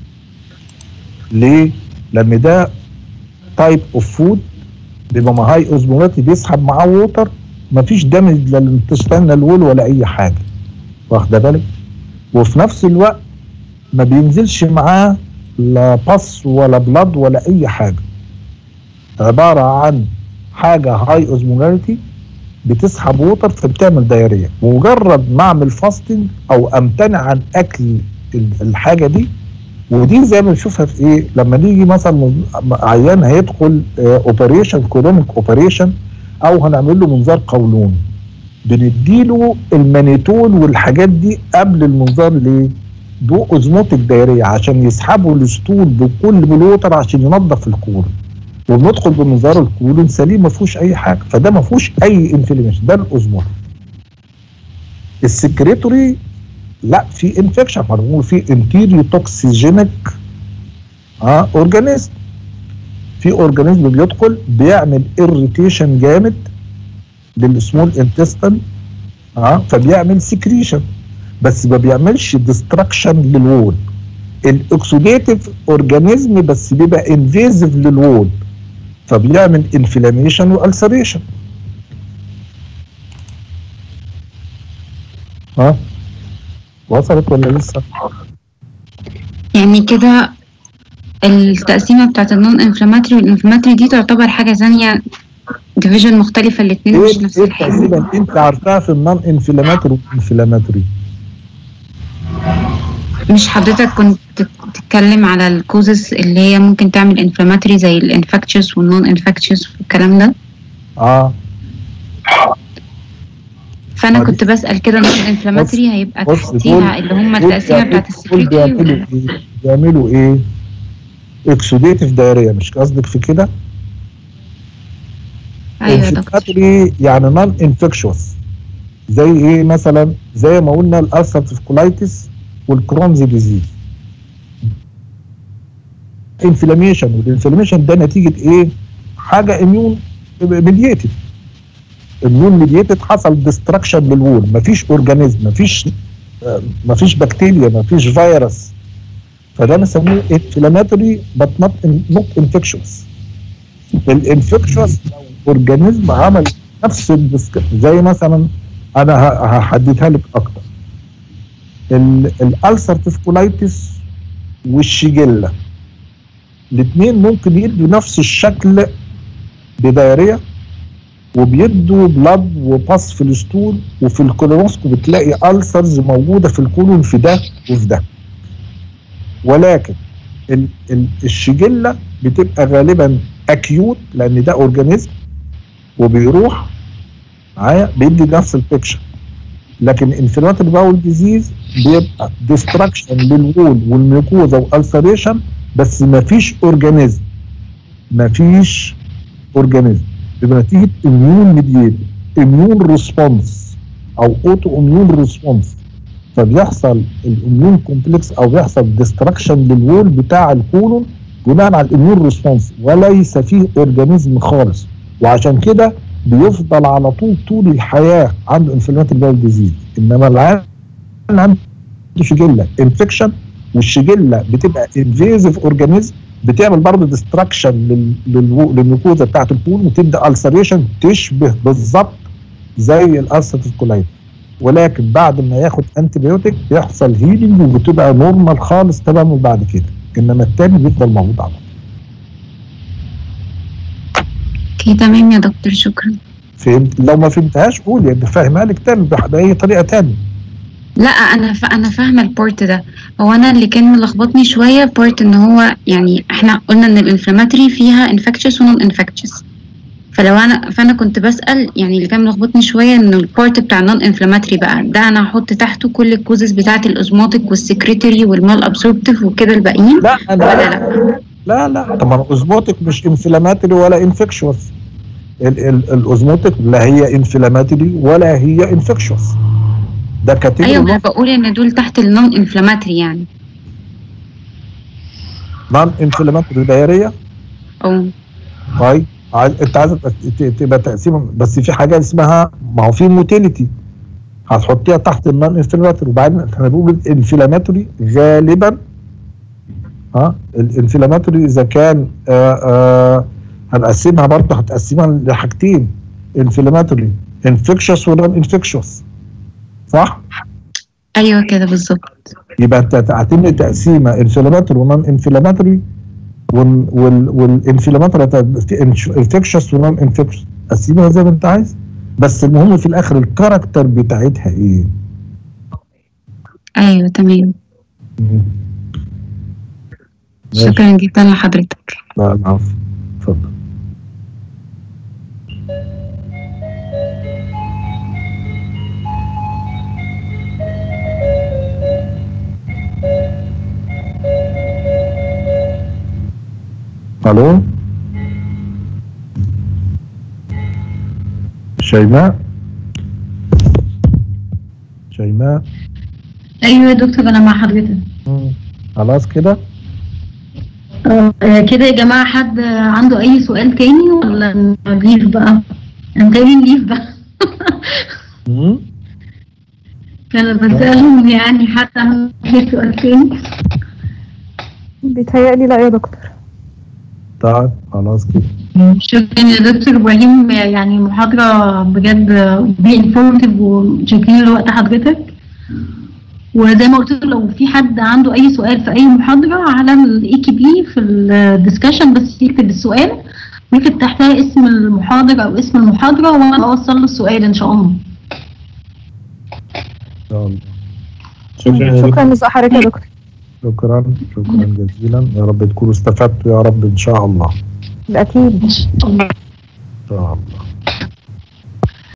ليه؟ لان ده تايب اوف فود بيبقى مع هاي اوزمولاتي بيسحب معاه ووتر، مفيش دامج للانتستين الول ولا اي حاجه، واخده بالك؟ وفي نفس الوقت ما بينزلش معاه لا باس ولا بلاد ولا اي حاجه، عباره عن حاجه هاي اوزمولاريتي بتسحب ووتر فبتعمل دايريه. ومجرد ما اعمل فاستنج او امتنع عن اكل الحاجه دي، ودي زي ما نشوفها في ايه لما نيجي مثلا عيان هيدخل اوبريشن كورونيك اوبريشن او هنعمل له منظار قولون، بنديله المانيتول والحاجات دي قبل المنظار. ليه؟ دو اوزموتيك دايريه عشان يسحبوا الستول بكل بالوتر عشان ينظف الكولون، وبندخل بمنظار الكولون سليم ما فيهوش اي حاجه، فده ما فيهوش اي انفلاميشن، ده الاوزموتيك. السكريتوري لا، في انفكشن، هنقول في انتيريو توكسيجينيك اه اورجانيزم، في اورجانيزم بيدخل بيعمل اريتيشن جامد للسمول انتستين اه فبيعمل سكريشن، بس ما بيعملش ديستراكشن للوول. الاكسوديتيف اورجانيزم بس بيبقى انفيزيف للوول فبيعمل انفلاميشن والسريشن. ها وصلت ولا لسه؟ يعني كده التقسيمة بتاعت النون انفلاماتري والانفلاماتري دي تعتبر حاجة ثانية، ديفيجن مختلفة، الاتنين مش ايه نفس ايه الحاجة. التقسيمه اللي انت عارفاها في النون انفلاماتوري والانفلاماتوري؟ مش حضرتك كنت بتتكلم على الكوزز اللي هي ممكن تعمل انفلاماتري زي الانفكتشس والنون انفكتشس والكلام ده؟ اه فانا آه، كنت بسأل كده النون انفلاماتري هيبقى بص، تحتيها اللي هم دول التقسيمة بتاعت دول السكريتري بيعملوا ولا؟ ايه؟ بيعملوا ايه؟ اكسوديتيف دايريا، مش قصدك في كده؟ ايوه يا دكتور. انفلاماتوري يعني نون انفكشوس، زي ايه مثلا؟ زي ما قلنا الالسرتيف كولايتس والكرونز ديزيز. انفلاميشن، والانفلاميشن ده نتيجه ايه؟ حاجه اميون ميدييتد، اميون ميدييتد، حصل ديستراكشن للوول، مفيش اورجانيزم، مفيش مفيش بكتيريا، مفيش فيروس، فده بنسميه انفلاماتوري بات نوت انفكشوس. الانفكشوس لو اورجانيزم عمل نفس الدسك... زي مثلا انا هحددها لك اكتر، الالسرتيف كولايتس والشيجيلا الاثنين ممكن يدوا نفس الشكل بدايريه، وبيدوا بلاد وباس في الستول، وفي الكولونوسكوب بتلاقي ألسرز موجوده في الكولون في ده وفي ده. ولكن ال ال الشيجيلا بتبقى غالبا اكيوت لان ده اورجانيزم وبيروح معايا بيدي نفس البيكشر. لكن انفلاماتوري باول ديزيز بيبقى ديستراكشن للوول والميوكوزا والسريشن بس ما فيش اورجانيزم، ما فيش اورجانيزم بيبقى نتيجه اميون ميدييتد اميون ريسبونس او اوتو اميون ريسبونس، فبيحصل الاميون كومبلكس او بيحصل ديستراكشن للوول بتاع الكولون بناء على الاميون ريسبونس وليس فيه اورجانيزم خالص، وعشان كده بيفضل على طول طول الحياه عنده انفلاماتوري باول ديزيز. انما العيان عنده شيجيلا انفكشن والشيجيلا بتبقى انفيزيف اورجانيزم بتعمل برضه ديستراكشن للميوكوزا بتاعت البول وتبدا السريشن تشبه بالظبط زي الالسرتيف كولايتس، ولكن بعد ما ياخد انتي بيوتيك بيحصل هيلينج وبتبقى نورمال خالص تماما بعد كده، انما التاني بيفضل موجود على طول. اوكي تمام يا دكتور شكرا. فهمت؟ لو ما فهمتهاش قول يعني فاهمها لك تاني باي طريقه تاني. لا انا ف... انا فاهمه البورت ده. هو انا اللي كان ملخبطني شويه بورت ان هو يعني احنا قلنا ان الانفلاماتوري فيها انفكتشس ونون انفكتشس، فلو انا فانا كنت بسال يعني اللي كان ملخبطني شويه ان البورت بتاع النون انفلاماتوري بقى ده انا هحط تحته كل الكوزز بتاعه الاوزموتيك والسكريتري والمال ابسوربتيف وكده الباقيين لا أنا ولا لا؟ لا لا طبعا الاوزموتيك مش انفلاماتوري ولا انفكشوس. الاوزموتيك لا هي انفلاماتوري ولا هي انفكشوس، ده كاتيجوري. ايوه ما بقول ان دول تحت النون انفلاماتوري يعني. نون انفلاماتوري دايريه. اه طيب انت عايز تبقى تقسيم بس في حاجه اسمها ما هو في موتيليتي هتحطيها تحت النون انفلاماتوري، وبعدين احنا بنقول الانفلاماتوري غالبا ها الانفلاماتوري اذا كان آآ آآ هنقسمها برضه هتقسمها لحاجتين انفلاماتوري انفكشوس ونون انفكشوس صح؟ ايوه كده بالظبط. يبقى انت تعتمد تقسيمه انفلاماتوري ونون انفلاماتوري والانفلاماتوري انفكشوس ونون انفكشوس قسمها زي ما انت عايز، بس المهم في الاخر الكاركتر بتاعتها ايه؟ ايوه تمام. شكرا جدا لحضرتك. لا العفو اتفضل. الو شيماء شيماء ايوه يا دكتور انا مع حضرتك. خلاص كده اه كده يا جماعه حد عنده اي سؤال تاني ولا نليف بقى؟ انا جايين نليف بقى. كان بسألهم يعني حتى عنده اي سؤال تاني؟ بيتهيألي لا يا دكتور. طيب خلاص كده. شكرا يا دكتور ابراهيم، يعني محاضرة بجد بي انفورماتيف وشاكرين لوقت حضرتك. وزي ما قلت لو في حد عنده اي سؤال في اي محاضرة على الاي كي بي في الديسكشن بس يكتب السؤال ويكتب تحتها اسم المحاضر او اسم المحاضرة وانا اوصل له السؤال ان شاء الله. ان شاء الله. شكرا شكرا لحضرتك يا دكتور. شكرا شكرا جزيلا، يا رب تكونوا استفدتوا يا رب ان شاء الله. اكيد ان شاء الله.